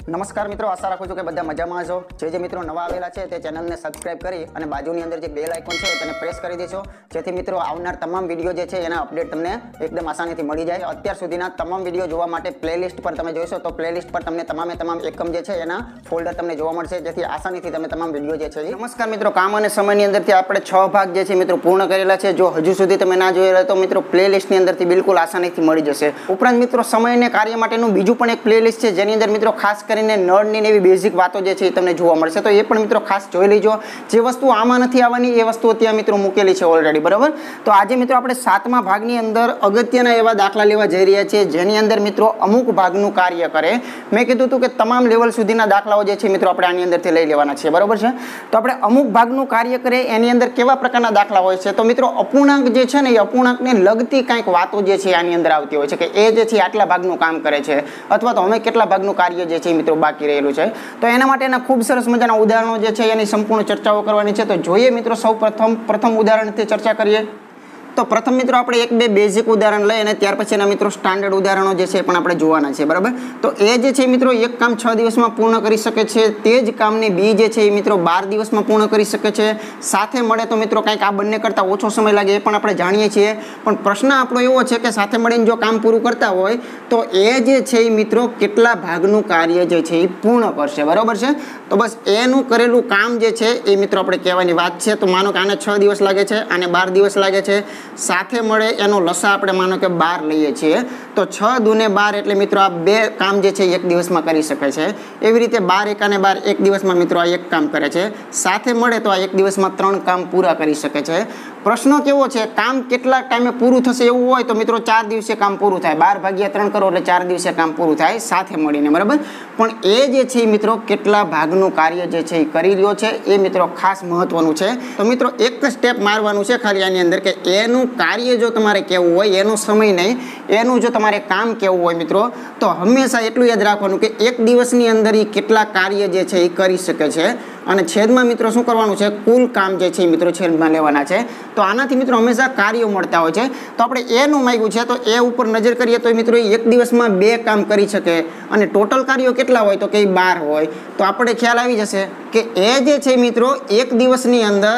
નમસ્કાર મિત્રો, આશા રાખું છું કે બધા મજામાં હશો। જે મિત્રો નવા આવેલા છે તે ચેનલને સબસ્ક્રાઇબ કરી અને બાજુની અંદર જે બેલ આઇકોન છે તેને પ્રેસ કરી દેશો, જેથી મિત્રો આવનાર તમામ વિડીયો જે છે એના અપડેટ તમને એકદમ આસાનીથી મળી જાય। અત્યાર સુધીના તમામ વિડીયો જોવા માટે પ્લેલિસ્ટ પર તમે જોઈશો તો પ્લેલિસ્ટ પર તમને તમામે તમામ એકમ જે છે એના ફોલ્ડર તમને જોવા મળશે, જેથી આસાનીથી તમે તમામ વિડીયો જે છે। નમસ્કાર મિત્રો, કામ અને સમયની અંદરથી આપણે 6 ભાગ જે છે મિત્રો પૂર્ણ કરેલા છે। જો હજુ સુધી તમે ના જોઈ રહ્યા તો મિત્રો પ્લેલિસ્ટની અંદરથી બિલકુલ આસાનીથી મળી જશે। ઉપરાંત મિત્રો સમય અને કાર્ય માટેનું બીજું પણ એક પ્લેલિસ્ટ છે, જેની અંદર મિત્રો ખાસ કરીને નળની એવી બેઝિક વાતો જે છે એ તમને જોવા મળશે, તો એ પણ મિત્રો ખાસ જોઈ લેજો। જે વસ્તુ આમાં નથી આવવાની એ વસ્તુ ત્યાં મિત્રો મૂકેલી છે ઓલરેડી, બરાબર। તો આજે મિત્રો આપણે 7મા ભાગની અંદર અગત્યના એવા દાખલા લેવા જઈ રહ્યા છીએ, જેની અંદર મિત્રો અમુક ભાગનું કાર્ય કરે। મેં કીધું હતું કે તમામ લેવલ સુધીના દાખલાઓ જે છે મિત્રો આપણે આની અંદરથી લઈ લેવાના છે, બરાબર છે। તો આપણે અમુક ભાગનું કાર્ય કરે એની અંદર કેવા પ્રકારના દાખલા હોય છે, તો મિત્રો અપૂર્ણાંક જે છે ને એ અપૂર્ણાંકને લગતી કંઈક વાતો જે છે આની અંદર આવતી હોય છે, કે એ જે છે આટલા ભાગનું કામ કરે છે, અથવા તો અમે કેટલા ભાગનું કાર્ય જે છે મિત્રો બાકી રહેલું છે। તો એના માટેના ખૂબ સરસ મજાના ઉદાહરણો જે છે એની સંપૂર્ણ ચર્ચાઓ કરવાની છે। તો જોઈએ મિત્રો સૌ પ્રથમ ઉદાહરણથી ચર્ચા કરીએ। તો પ્રથમ મિત્રો આપણે એક બે બેઝિક ઉદાહરણ લઈએ અને ત્યાર પછીના મિત્રો સ્ટાન્ડર્ડ ઉદાહરણો જે છે એ પણ આપણે જોવાના છે, બરાબર। તો એ જે છે મિત્રો એક કામ 6 દિવસમાં પૂર્ણ કરી શકે છે, તે જ કામને બી જે છે એ મિત્રો 12 દિવસમાં પૂર્ણ કરી શકે છે। સાથે મળે તો મિત્રો કંઈક આ બંને કરતાં ઓછો સમય લાગે એ પણ આપણે જાણીએ છીએ, પણ પ્રશ્ન આપણો એવો છે કે સાથે મળીને જો કામ પૂરું કરતા હોય તો એ જે છે એ મિત્રો કેટલા ભાગનું કાર્ય જે છે એ પૂર્ણ કરશે, બરાબર છે। તો બસ એનું કરેલું કામ જે છે એ મિત્રો આપણે કહેવાની વાત છે। તો માનો કે આને 6 દિવસ લાગે છે, આને 12 દિવસ લાગે છે, સાથે મળે એનો લસા આપણે માનો કે 12 લઈએ છીએ, તો 6 દૂને 12 એટલે મિત્રો આ બે કામ જે છે એક દિવસમાં કરી શકે છે। એવી રીતે 12 એકાને 12 એક દિવસમાં મિત્રો આ એક કામ કરે છે, સાથે મળે તો આ એક દિવસમાં 3 કામ પૂરા કરી શકે છે। પ્રશ્ન કેવો છે, કામ કેટલા ટાઈમે પૂરું થશે એવું હોય તો મિત્રો 4 દિવસે કામ પૂરું થાય, 12/3 કરો એટલે 4 દિવસે કામ પૂરું થાય સાથે મળીને, બરાબર। પણ એ જે છે મિત્રો કેટલા ભાગનું કાર્ય જે છે એ કરી રહ્યો છે એ મિત્રો ખાસ મહત્વનું છે। તો મિત્રો એક સ્ટેપ મારવાનું છે ખાલી આની અંદર, કે એનું કાર્ય જો તમારે કેવું હોય, એનો સમય નહીં, એનું જો તમારે કામ કેવું હોય મિત્રો, તો હંમેશા એટલું યાદ રાખવાનું કે એક દિવસની અંદર એ કેટલા કાર્ય જે છે એ કરી શકે છે, અને છેદમાં મિત્રો શું કરવાનું છે, કુલ કામ જે છે મિત્રો છેદમાં લેવાના છે। તો આનાથી મિત્રો હંમેશા કાર્યો મળતા હોય છે। તો આપણે એનું માંગ્યું છે, તો એ ઉપર નજર કરીએ તો મિત્રો એક દિવસમાં 2 કામ કરી શકે, અને ટોટલ કાર્યો કેટલા હોય તો કે 12 હોય, તો આપણે ખ્યાલ આવી જશે કે એ જે છે મિત્રો એક દિવસની અંદર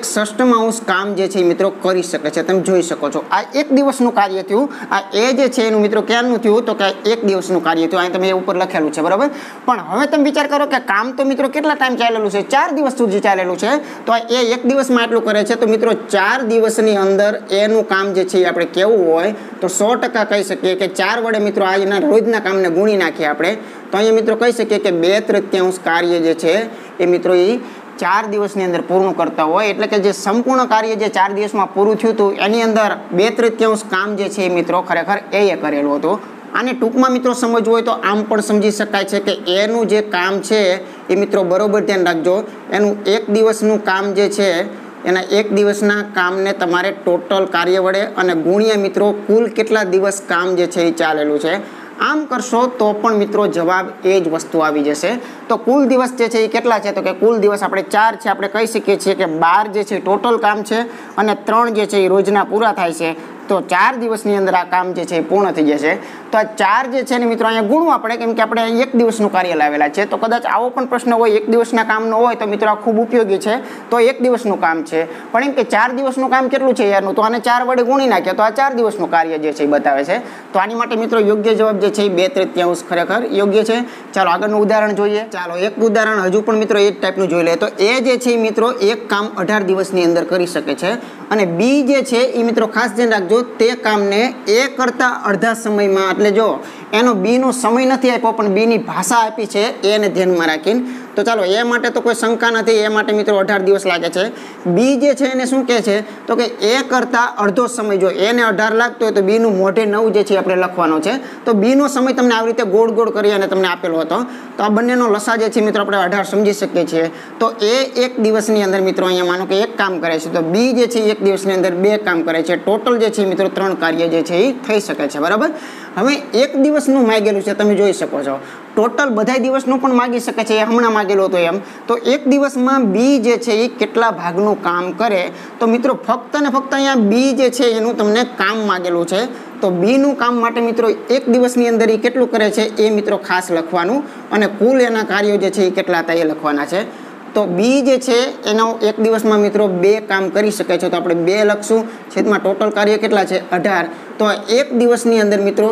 1/6 કામ જે છે મિત્રો કરી શકે છે। તમે જોઈ શકો છો આ એક દિવસનું કાર્ય થયું, આ એ જે છે એનું મિત્રો ક્યારનું થયું તો કે એક દિવસનું કાર્ય થયું, અહીં તમે એ ઉપર લખેલું છે, બરાબર। પણ હવે તમે વિચાર કરો કે કામ તો મિત્રો કેટલા ટાઈમ ચાલેલું છે, 4 દિવસ સુધી ચાલેલું છે, તો એ એક દિવસમાં એટલું કરે છે, તો મિત્રો 4 દિવસની અંદર એનું કામ જે છે એ આપણે કેવું હોય તો 100% કહી શકીએ કે 4 વડે મિત્રો આજના રોજના કામને ગુણી નાખીએ આપણે, તો અહીંયા મિત્રો કહી શકીએ કે 2/3 કાર્ય જે છે એ મિત્રો એ 4 દિવસની અંદર પૂર્ણ કરતા હોય, એટલે કે જે સંપૂર્ણ કાર્ય જે 4 દિવસમાં પૂરું થયું હતું એની અંદર 2/3 કામ જે છે એ મિત્રો ખરેખર એ કરેલું હતું। આને ટૂંકમાં મિત્રો સમજવું હોય તો આમ પણ સમજી શકાય છે કે એનું જે કામ છે એ મિત્રો બરોબર ધ્યાન રાખજો, એનું એક દિવસનું કામ જે છે એના એક દિવસના કામને તમારે ટોટલ કાર્ય વડે અને ગુણ્યા મિત્રો કુલ કેટલા દિવસ કામ જે છે એ ચાલેલું છે, આમ કરશો તો પણ મિત્રો જવાબ એ જ વસ્તુ આવી જશે। તો કુલ દિવસ જે છે એ કેટલા છે તો કે કુલ દિવસ આપણે 4 છે, આપણે કહી શકીએ છીએ કે 12 જે છે ટોટલ કામ છે, અને 3 જે છે એ રોજના પૂરા થાય છે, તો 4 દિવસની અંદર આ કામ જે છે એ પૂર્ણ થઈ જશે। તો આ 4 જે છે ને મિત્રો અહીંયા ગુણવા પડે, કેમ કે આપણે એક દિવસનું કાર્ય લાવેલા છે, તો કદાચ આવો પણ પ્રશ્ન હોય એક દિવસના કામનો હોય તો મિત્રો આ ખૂબ ઉપયોગી છે, તો એક દિવસનું કામ છે, પણ એમ કે 4 દિવસનું કામ કેટલું છે યારનું, તો આને 4 વડે ગુણી નાખીએ તો આ 4 દિવસનું કાર્ય જે છે એ બતાવે છે। તો આની માટે મિત્રો યોગ્ય જવાબ જે છે એ 2/3 ખરેખર યોગ્ય છે। ચાલો આગળનું ઉદાહરણ જોઈએ। ચાલો એક ઉદાહરણ હજુ પણ મિત્રો એ જ ટાઈપનું જોઈ લે। તો એ જે છે મિત્રો એક કામ 18 દિવસની અંદર કરી શકે છે, અને બી જે છે એ મિત્રો ખાસ ધ્યાન રાખજો તે કામને એ કરતાં અડધા સમયમાં, એટલે જો એનો બીનો સમય નથી આપ્યો પણ બીની ભાષા આપી છે એને ધ્યાનમાં રાખીને, તો ચાલો એ માટે તો કોઈ શંકા નથી, એ માટે મિત્રો 18 દિવસ લાગે છે। બી જે છે એને શું કહે છે તો કે એ કરતાં અડધો સમય, જો એને 18 લાગતો હોય તો બીનું મોઢે 9 જે છે આપણે લખવાનો છે, તો બીનો સમય તમને આવી રીતે ગોળ ગોળ કરી અને તમને આપેલો હતો, તો આ બંનેનો લસા જે છે મિત્રો આપણે 18 સમજી શકીએ છીએ। તો એ એક દિવસની અંદર મિત્રો અહીંયા માનો કે એક કામ કરે છે, તો બી જે છે એક દિવસની અંદર 2 કામ કરે છે, ટોટલ જે છે મિત્રો 3 કાર્ય જે છે એ થઈ શકે છે, બરાબર। હવે એક દિવસ દિવસનું માગેલું છે, તમે જોઈ શકો છો. ટોટલ બધા દિવસનું પણ માગી શકે છે, એ હમણાં માગેલું હતું એમ. તો એક દિવસમાં બી જે છે એ કેટલા ભાગનું કામ કરે, તો મિત્રો ફક્ત ને ફક્ત અહીંયા બી જે છે એનું તમને કામ માગેલું છે. તો બીનું કામ માટે મિત્રો એક દિવસની અંદર એ કેટલું કરે છે એ મિત્રો ખાસ લખવાનું, અને કુલ એના કાર્યો જે છે એ કેટલા હતા એ લખવાના છે. તો બી જે છે એનો એક દિવસમાં મિત્રો 2 કામ કરી શકે છે, તો આપણે 2 લખશું. છેદમાં ટોટલ કાર્ય કેટલા છે 18. તો એક દિવસની અંદર મિત્રો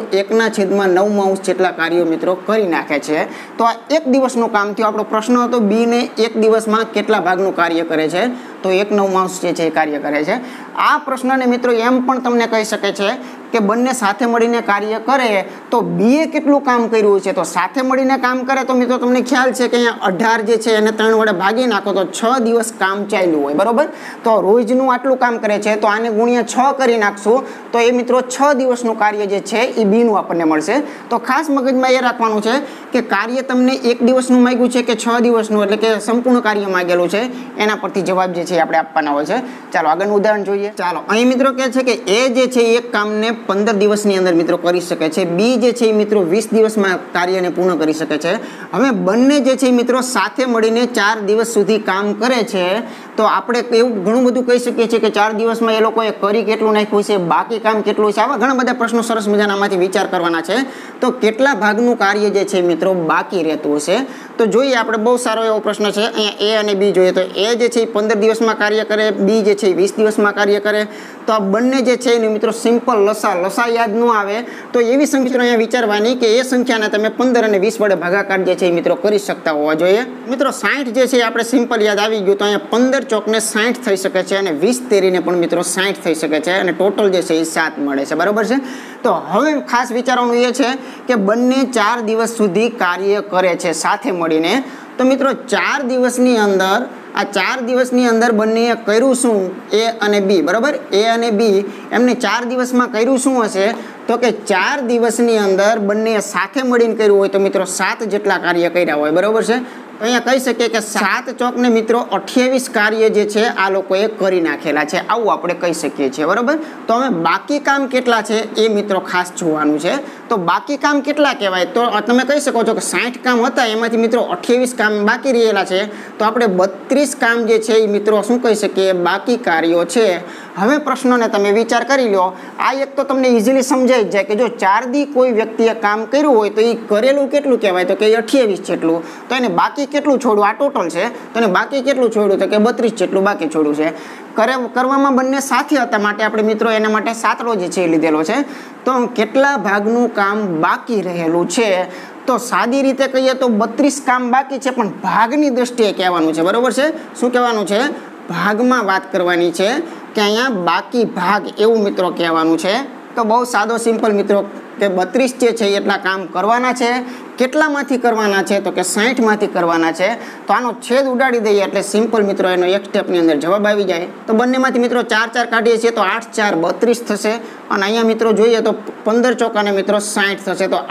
1/9 જેટલા કાર્યો મિત્રો કરી નાખે છે. તો આ એક દિવસનું કામ થયું. આપણો પ્રશ્ન હતો બી ને એક દિવસમાં કેટલા ભાગનું કાર્ય કરે છે, તો 1/9 જે છે એ કાર્ય કરે છે. આ પ્રશ્નને મિત્રો એમ પણ તમને કહી શકે છે કે બંને સાથે મળીને કાર્ય કરે તો બીએ કેટલું કામ કર્યું છે. તો સાથે મળીને કામ કરે તો મિત્રો તમને ખ્યાલ છે કે અહીંયા 18 જે છે એને 3 વડે ભાગી નાખો તો 6 દિવસ કામ ચાલ્યું હોય, બરોબર. તો રોજનું આટલું કામ કરે છે, તો આને ગુણ્યા 6 કરી નાખશું તો એ મિત્રો 6 દિવસનું કાર્ય જે છે એ બીનું આપણને મળશે. તો ખાસ મગજમાં એ રાખવાનું છે કે કાર્ય તમને એક દિવસનું માંગ્યું છે કે 6 દિવસનું, એટલે કે સંપૂર્ણ કાર્ય માંગેલું છે, એના પરથી જવાબ જે છે આપણે આપવાના હોય છે. ચાલો આગળનું ઉદાહરણ જોઈએ. ચાલો અહીં મિત્રો કહે છે કે એ જે છે એક કામને 15 દિવસની અંદર મિત્રો કરી શકે છે, બી જે છે એ મિત્રો 20 દિવસમાં કાર્યને પૂર્ણ કરી શકે છે. હવે બંને જે છે મિત્રો સાથે મળીને 4 દિવસ સુધી કામ કરે છે. તો આપણે એવું ઘણું બધું કહી શકીએ છીએ કે 4 દિવસમાં એ લોકોએ કરી કેટલું નાખ્યું છે, બાકી કામ કેટલું છે, આવા ઘણા બધા પ્રશ્નો સરસ મજાનામાંથી વિચાર કરવાના છે. તો કેટલા ભાગનું કાર્ય જે છે મિત્રો બાકી રહેતું હશે. તો જોઈએ આપણે, બહુ સારો એવો પ્રશ્ન છે. અહીંયા એ અને બી જોઈએ તો એ જે છે એ 15 દિવસમાં કાર્ય કરે, બી જે છે એ 20 દિવસમાં કાર્ય કરે. તો આ બંને જે છે એનું મિત્રો સિમ્પલ લસા યાદ ન આવે તો એવી સંખ્યા અહીંયા વિચારવાની કે એ સંખ્યાને તમે 15 અને 20 વડે ભાગાકાર જે છે એ મિત્રો કરી શકતા હોવા જોઈએ. મિત્રો 60 જે છે આપણે સિમ્પલ યાદ આવી ગયું, તો અહીંયા 15 ચોકને 60 થઈ શકે છે અને 20 તેરીને પણ મિત્રો 60 થઈ શકે છે, અને ટોટલ જે છે એ 7 મળે છે, બરાબર છે. તો હવે ખાસ વિચારવાનું એ છે કે બંને 4 દિવસ સુધી કાર્ય કરે છે સાથે મળીને. તો મિત્રો 4 દિવસની અંદર આ 4 દિવસની અંદર બંનેએ કર્યું શું, એ અને બી, બરાબર. એ અને બી એમને 4 દિવસમાં કર્યું શું હશે, તો કે 4 દિવસની અંદર બંને સાથે મળીને કર્યું હોય તો મિત્રો 7 જેટલા કાર્ય કર્યા હોય, બરાબર છે. અહીંયા કહી શકીએ કે 7 ચોકને મિત્રો 28 કાર્ય જે છે આ લોકોએ કરી નાખેલા છે, આવું આપણે કહી શકીએ છીએ, બરાબર. તો હવે બાકી કામ કેટલા છે એ મિત્રો ખાસ જોવાનું છે. તો બાકી કામ કેટલા કહેવાય, તો તમે કહી શકો છો કે 60 કામ હતા એમાંથી મિત્રો 28 કામ બાકી રહેલા છે, તો આપણે 32 કામ જે છે એ મિત્રો શું કહી શકીએ, બાકી કાર્યો છે. હવે પ્રશ્નોને તમે વિચાર કરી લો. આ એક તો તમને ઇઝીલી સમજાઈ જ જાય કે જો 4 દી કોઈ વ્યક્તિએ કામ કર્યું હોય તો એ કરેલું કેટલું કહેવાય, તો કે 28 જેટલું. તો એને બાકી કેટલું છોડ્યું, આ ટોટલ છે, તો એને બાકી કેટલું છોડ્યું, તો કે 32 જેટલું બાકી છોડ્યું છે. કરવામાં બંને સાથે હતા માટે આપણે મિત્રો એના માટે સાતડો જે છે એ લીધેલો છે. તો કેટલા ભાગનું કામ બાકી રહેલું છે, તો સાદી રીતે કહીએ તો 32 કામ બાકી છે, પણ ભાગની દ્રષ્ટિએ કહેવાનું છે, બરોબર છે. શું કહેવાનું છે, ભાગમાં વાત કરવાની છે કે અહીંયા બાકી ભાગ એવું મિત્રો કહેવાનું છે. તો બહુ સાદો સિમ્પલ મિત્રો કે 32 જે છે એટલા કામ કરવાના છે. કેટલામાંથી કરવાના છે, તો કે 60 માંથી કરવાના છે. તો આનો છેદ ઉડાડી દઈએ એટલે સિમ્પલ મિત્રો એનો એક સ્ટેપની અંદર જવાબ આવી જાય. તો બંનેમાંથી મિત્રો 4 કાઢીએ છીએ તો 8 4 32 થશે, અને અહીંયા મિત્રો જોઈએ તો 15 ચોકાને મિત્રો 60 થશે. તો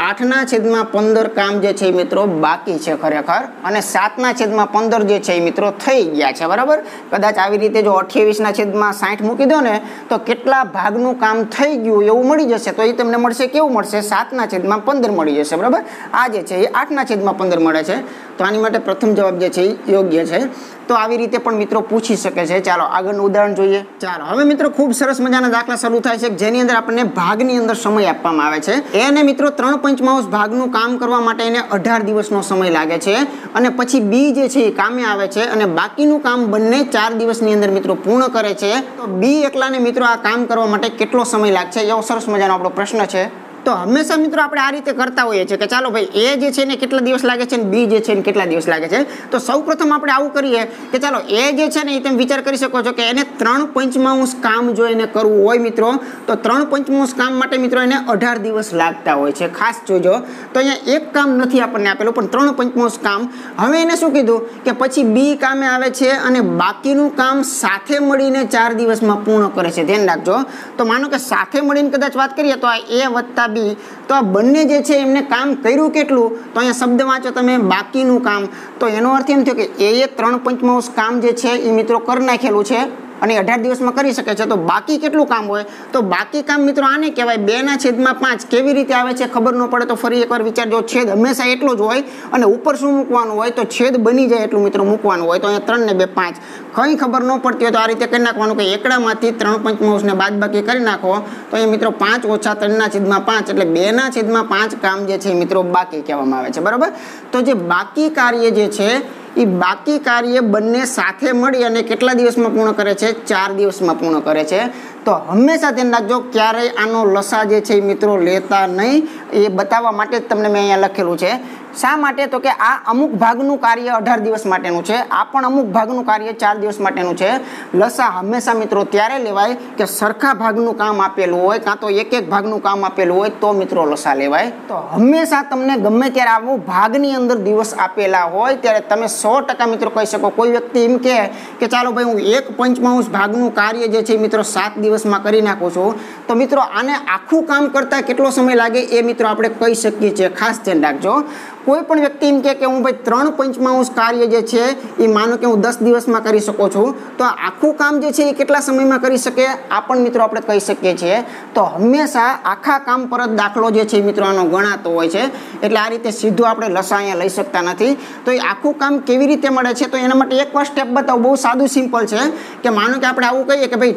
8/15 કામ જે છે મિત્રો બાકી છે ખરેખર, અને 7/15 જે છે મિત્રો થઈ ગયા છે, બરાબર. કદાચ આવી રીતે જો 28/60 મૂકી દો ને તો કેટલા ભાગનું કામ થઈ ગયું એવું મળી જશે. તો એ તમને મળશે, કેવું મળશે, 7/15 મળી જશે, બરાબર. આ જે છે એ 8/15 મળે છે. તો આની માટે પ્રથમ જવાબ જે છે એ યોગ્ય છે. તો આવી રીતે પણ મિત્રો પૂછી શકે છે. ચાલો આગળનું ઉદાહરણ જોઈએ. ચાલો હવે મિત્રો ખૂબ સરસ મજાના દાખલા શરૂ થાય છે જેની અંદર આપણને ભાગની અંદર સમય આપવામાં આવે છે. એને મિત્રો 3/5 ભાગનું કામ કરવા માટે એને 18 દિવસનો સમય લાગે છે, અને પછી બી જે છે એ કામે આવે છે અને બાકીનું કામ બંને 4 દિવસની અંદર મિત્રો પૂર્ણ કરે છે. તો બી એકલાને મિત્રો આ કામ કરવા માટે કેટલો સમય લાગશે, એવો સરસ મજાનો આપણો પ્રશ્ન છે. તો હંમેશા મિત્રો આપણે આ રીતે કરતા હોઈએ છીએ કે ચાલો ભાઈ એ જે છે ને કેટલા દિવસ લાગે છે અને બી જે છે ને કેટલા દિવસ લાગે છે. તો સૌપ્રથમ આપણે આવું કરીએ કે ચાલો એ જે છે ને એ તમે વિચાર કરી શકો છો કે એને 3/5 કામ જો એને કરવું હોય મિત્રો, તો 3/5 કામ માટે મિત્રો એને 18 દિવસ લાગતા હોય છે. ખાસ જોજો, તો અહીંયા એક કામ નથી આપણને આપેલું પણ 3/5 કામ. હવે એને શું કીધું કે પછી બી કામે આવે છે અને બાકીનું કામ સાથે મળીને 4 દિવસમાં પૂર્ણ કરે છે. ધ્યાન રાખજો. તો માનો કે સાથે મળીને કદાચ વાત કરીએ તો આ એ વત્તા બી, તો આ બંને જે છે એમને કામ કર્યું કેટલું, તો અહીંયા શબ્દ વાંચો તમે બાકીનું કામ. તો એનો અર્થ એમ થયો કે એ 3/5 કામ જે છે એ મિત્રો કરી નાખેલું છે, અને 18 દિવસમાં કરી શકે છે. તો બાકી કેટલું કામ હોય? તો બાકી કામ મિત્રો આને કહેવાય 2/5. કેવી રીતે આવે છે ખબર ન પડે તો ફરી એકવાર વિચારજો. છેદ હંમેશા એટલો જ હોય અને ઉપર શું મૂકવાનું હોય? તો છેદ બની જાય એટલું મિત્રો મૂકવાનું હોય. તો અહીંયા 3 ને 2 5. કંઈ ખબર ન પડતી હોય તો આ રીતે કરી નાખવાનું કે એકડામાંથી 3/5 ને બાદબાકી કરી નાખો. તો અહીંયા મિત્રો 5 ઓછા 3/5 એટલે 2/5 કામ જે છે મિત્રો બાકી કહેવામાં આવે છે. બરાબર. તો જે બાકી કાર્ય જે છે એ બાકી કાર્ય બંને સાથે મળી અને કેટલા દિવસમાં પૂર્ણ કરે છે? 4 દિવસમાં પૂર્ણ કરે છે. તો હંમેશા ધ્યાન રાખજો, ક્યારેય આનો લસા જે છે એ મિત્રો લેતા નહીં. એ બતાવવા માટે જ તમને મેં અહીંયા લખેલું છે. શા માટે? તો કે આ અમુક ભાગનું કાર્ય 18 દિવસ માટેનું છે, આ પણ અમુક ભાગનું કાર્ય 4 દિવસ માટેનું છે. લસા હંમેશા મિત્રો ત્યારે લેવાય કે સરખા ભાગનું કામ આપેલું હોય કાં તો એક ભાગનું કામ આપેલું હોય તો મિત્રો લસા લેવાય. તો હંમેશા તમને ગમે ત્યારે આવું ભાગની અંદર દિવસ આપેલા હોય ત્યારે તમે 100% મિત્રો કહી શકો. કોઈ વ્યક્તિ એમ કહે કે ચાલો ભાઈ હું 1/5 ભાગનું કાર્ય જે છે મિત્રો 7 દિવસમાં કરી નાખું છું, તો મિત્રો આને આખું કામ કરતા કેટલો સમય લાગે એ મિત્રો આપણે કહી શકીએ છીએ. ખાસ ધ્યાન રાખજો. કોઈ પણ વ્યક્તિ એમ કે હું ભાઈ 3/5 કાર્ય જે છે એ માનો કે હું 10 દિવસમાં કરી શકું છું, તો આખું કામ જે છે એ કેટલા સમયમાં કરી શકે આ પણ મિત્રો આપણે કહી શકીએ છીએ. તો હંમેશા આખા કામ પર જ દાખલો જે છે મિત્રો આનો ગણાતો હોય છે. એટલે આ રીતે સીધું આપણે લસા અહીંયા લઈ શકતા નથી. તો એ આખું કામ કેવી રીતે મળે છે? તો એના માટે એકવાર સ્ટેપ બતાવો. બહુ સાદું સિમ્પલ છે કે માનો કે આપણે આવું કહીએ કે ભાઈ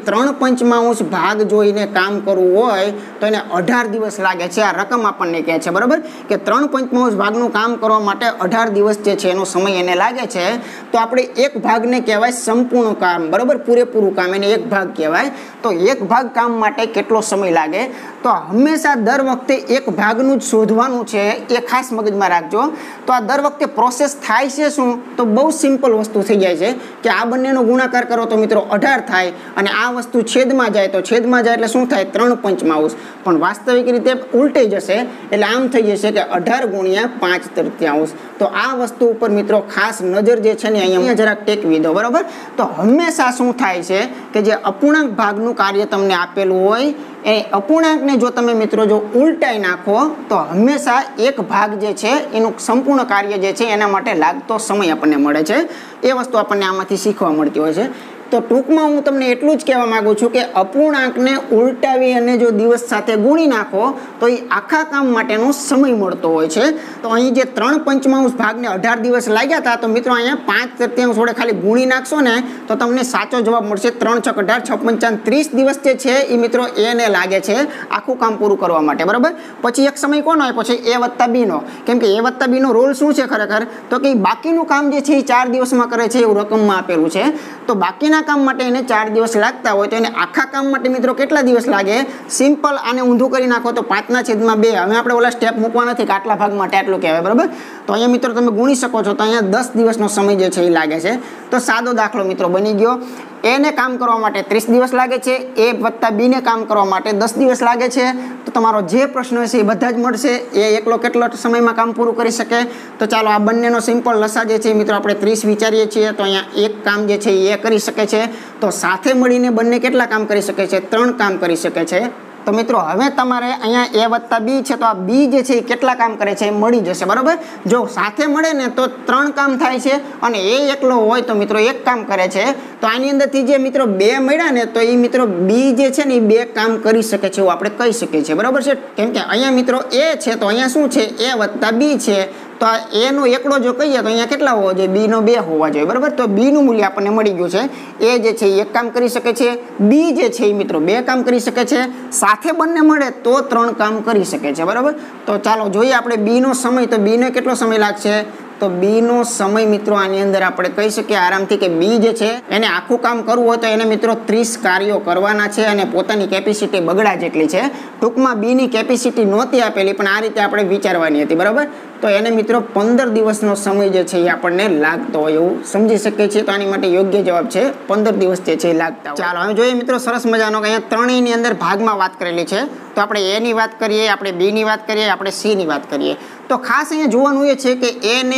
3/5 ભાગ જોઈને કામ કરવું હોય તો એને 18 દિવસ લાગે છે. આ રકમ આપણને કહે છે. બરાબર કે 3/5 ભાગનું કામ કરવા માટે 18 દિવસ જે છે એનો સમય એને લાગે છે. તો આપણે એક ભાગને કહેવાય સંપૂર્ણ કામ. બરાબર, પૂરેપૂરું કામ એને એક ભાગ કહેવાય. તો એક ભાગ કામ માટે કેટલો સમય લાગે? તો હંમેશા દર વખતે એક ભાગનું જ શોધવાનું છે, એ ખાસ મગજમાં રાખજો. તો આ દર વખતે પ્રોસેસ થાય છે શું? તો બહુ સિમ્પલ વસ્તુ થઈ જાય છે કે આ બંનેનો ગુણાકાર કરો તો મિત્રો 18 થાય અને આ વસ્તુ છેદમાં જાય તો છેદમાં જાય એટલે શું થાય? 3/5. પણ વાસ્તવિક રીતે ઉલટાઈ જશે એટલે આમ થઈ જશે કે 18 × 5/3. તો આ વસ્તુ ઉપર મિત્રો ખાસ નજર જે છે ને અહીંયા જરાક ટેકવી દો. બરાબર. તો હંમેશા શું થાય છે કે જે અપૂર્ણાંક ભાગનું કાર્ય તમને આપેલું હોય એ અપૂર્ણાંકને જો તમે મિત્રો જો ઉલટાઈ નાખો તો હંમેશા એક ભાગ જે છે એનું સંપૂર્ણ કાર્ય જે છે એના માટે લાગતો સમય આપણને મળે છે. એ વસ્તુ આપણને આમાંથી શીખવા મળતી હોય છે. તો ટૂંકમાં હું તમને એટલું જ કહેવા માંગુ છું કે અપૂર્ણાંકને ઉલટાવી અને જો દિવસ સાથે ગુણી નાખો તો એ આખા કામ માટેનો સમય મળતો હોય છે. તો અહીં જે 3/5 ભાગને 18 દિવસ લાગ્યા હતા, તો મિત્રો અહીંયા 5/3 વડે ખાલી ગુણી નાખશો ને તો તમને સાચો જવાબ મળશે. 3 × 6 = 18, 6 × 5 = 30 દિવસ જે છે એ મિત્રો એને લાગે છે આખું કામ પૂરું કરવા માટે. બરાબર. પછી એક સમય કોનો આપ્યો છે? A + B નો. કેમ કે A + B નો રોલ શું છે ખરેખર? તો કે બાકીનું કામ જે છે એ 4 દિવસમાં કરે છે એવું રકમમાં આપેલું છે. તો બાકીના કામ માટે એને 4 દિવસ લાગતા હોય તો એને આખા કામ માટે મિત્રો કેટલા દિવસ લાગે? સિમ્પલ આને ઊંધું કરી નાખો તો 5/2. હવે આપણે ઓલા સ્ટેપ મૂકવા નથી કે આટલા ભાગ માટે આટલું કહેવાય. બરાબર. તો અહીંયા મિત્રો તમે ગુણી શકો છો તો અહીંયા 10 દિવસનો સમય જે છે એ લાગે છે. તો સાદો દાખલો મિત્રો બની ગયો. A ને કામ કરવા માટે 30 દિવસ લાગે છે, A + B ને કામ કરવા માટે 10 દિવસ લાગે છે. તો તમારો જે પ્રશ્ન છે એ બધા જ મળશે. એ એકલો કેટલો સમયમાં કામ પૂરું કરી શકે? તો ચાલો આ બંનેનો સિમ્પલ લસા જે છે મિત્રો આપણે 30 વિચારીએ છીએ. તો અહીંયા એક કામ જે છે એ કરી શકે છે. તો સાથે મળીને બંને કેટલા કામ કરી શકે છે? 3 કામ કરી શકે છે. તો મિત્રો હવે તમારે અહીંયા A + B છે તો આ B જે છે એ કેટલા કામ કરે છે એ મળી જશે. બરાબર. જો સાથે મળે ને તો 3 કામ થાય છે અને A એકલો હોય તો મિત્રો 1 કામ કરે છે. તો આની અંદરથી જે મિત્રો 2 મળ્યા ને તો એ મિત્રો B જે છે ને એ 2 કામ કરી શકે છે એવું આપણે કહી શકીએ છીએ. બરાબર છે. કેમ કે અહીંયા મિત્રો A છે તો અહીંયા શું છે? A + B છે. તો આ A નો એકડો જો કહીએ તો અહીંયા કેટલા હોવા જોઈએ? B નો 2 હોવા જોઈએ. બરાબર. તો B નું મૂલ્ય આપણને મળી ગયું છે. A જે છે એ 1 કામ કરી શકે છે, B જે છે એ મિત્રો 2 કામ કરી શકે છે. સાથે બંને મળે તો 3 કામ કરી શકે છે. બરાબર. તો ચાલો જોઈએ આપણે B નો સમય. તો B નો કેટલો સમય લાગશે? તો B નો સમય મિત્રો આની અંદર આપણે કહી શકીએ આરામથી કે B જે છે એને આખું કામ કરવું હોય તો એને મિત્રો 30 કાર્યો કરવાના છે અને પોતાની કેપેસિટી બગડા જેટલી છે. ટૂંકમાં B ની કેપેસિટી નહોતી આપેલી પણ આ રીતે આપણે વિચારવાની હતી. બરાબર. તો એને મિત્રો 15 દિવસનો સમય જે છે એ આપણને લાગતો હોય એવું સમજી શકીએ છીએ. તો આની માટે યોગ્ય જવાબ છે 15 દિવસ જે છે એ લાગતા હોય. ચાલો હવે જોઈએ મિત્રો સરસ મજાનો કે અહીંયા ત્રણેયની અંદર ભાગમાં વાત કરેલી છે. તો આપણે A ની વાત કરીએ, આપણે B ની વાત કરીએ, આપણે C ની વાત કરીએ. તો ખાસ અહીંયા જોવાનું એ છે કે A ને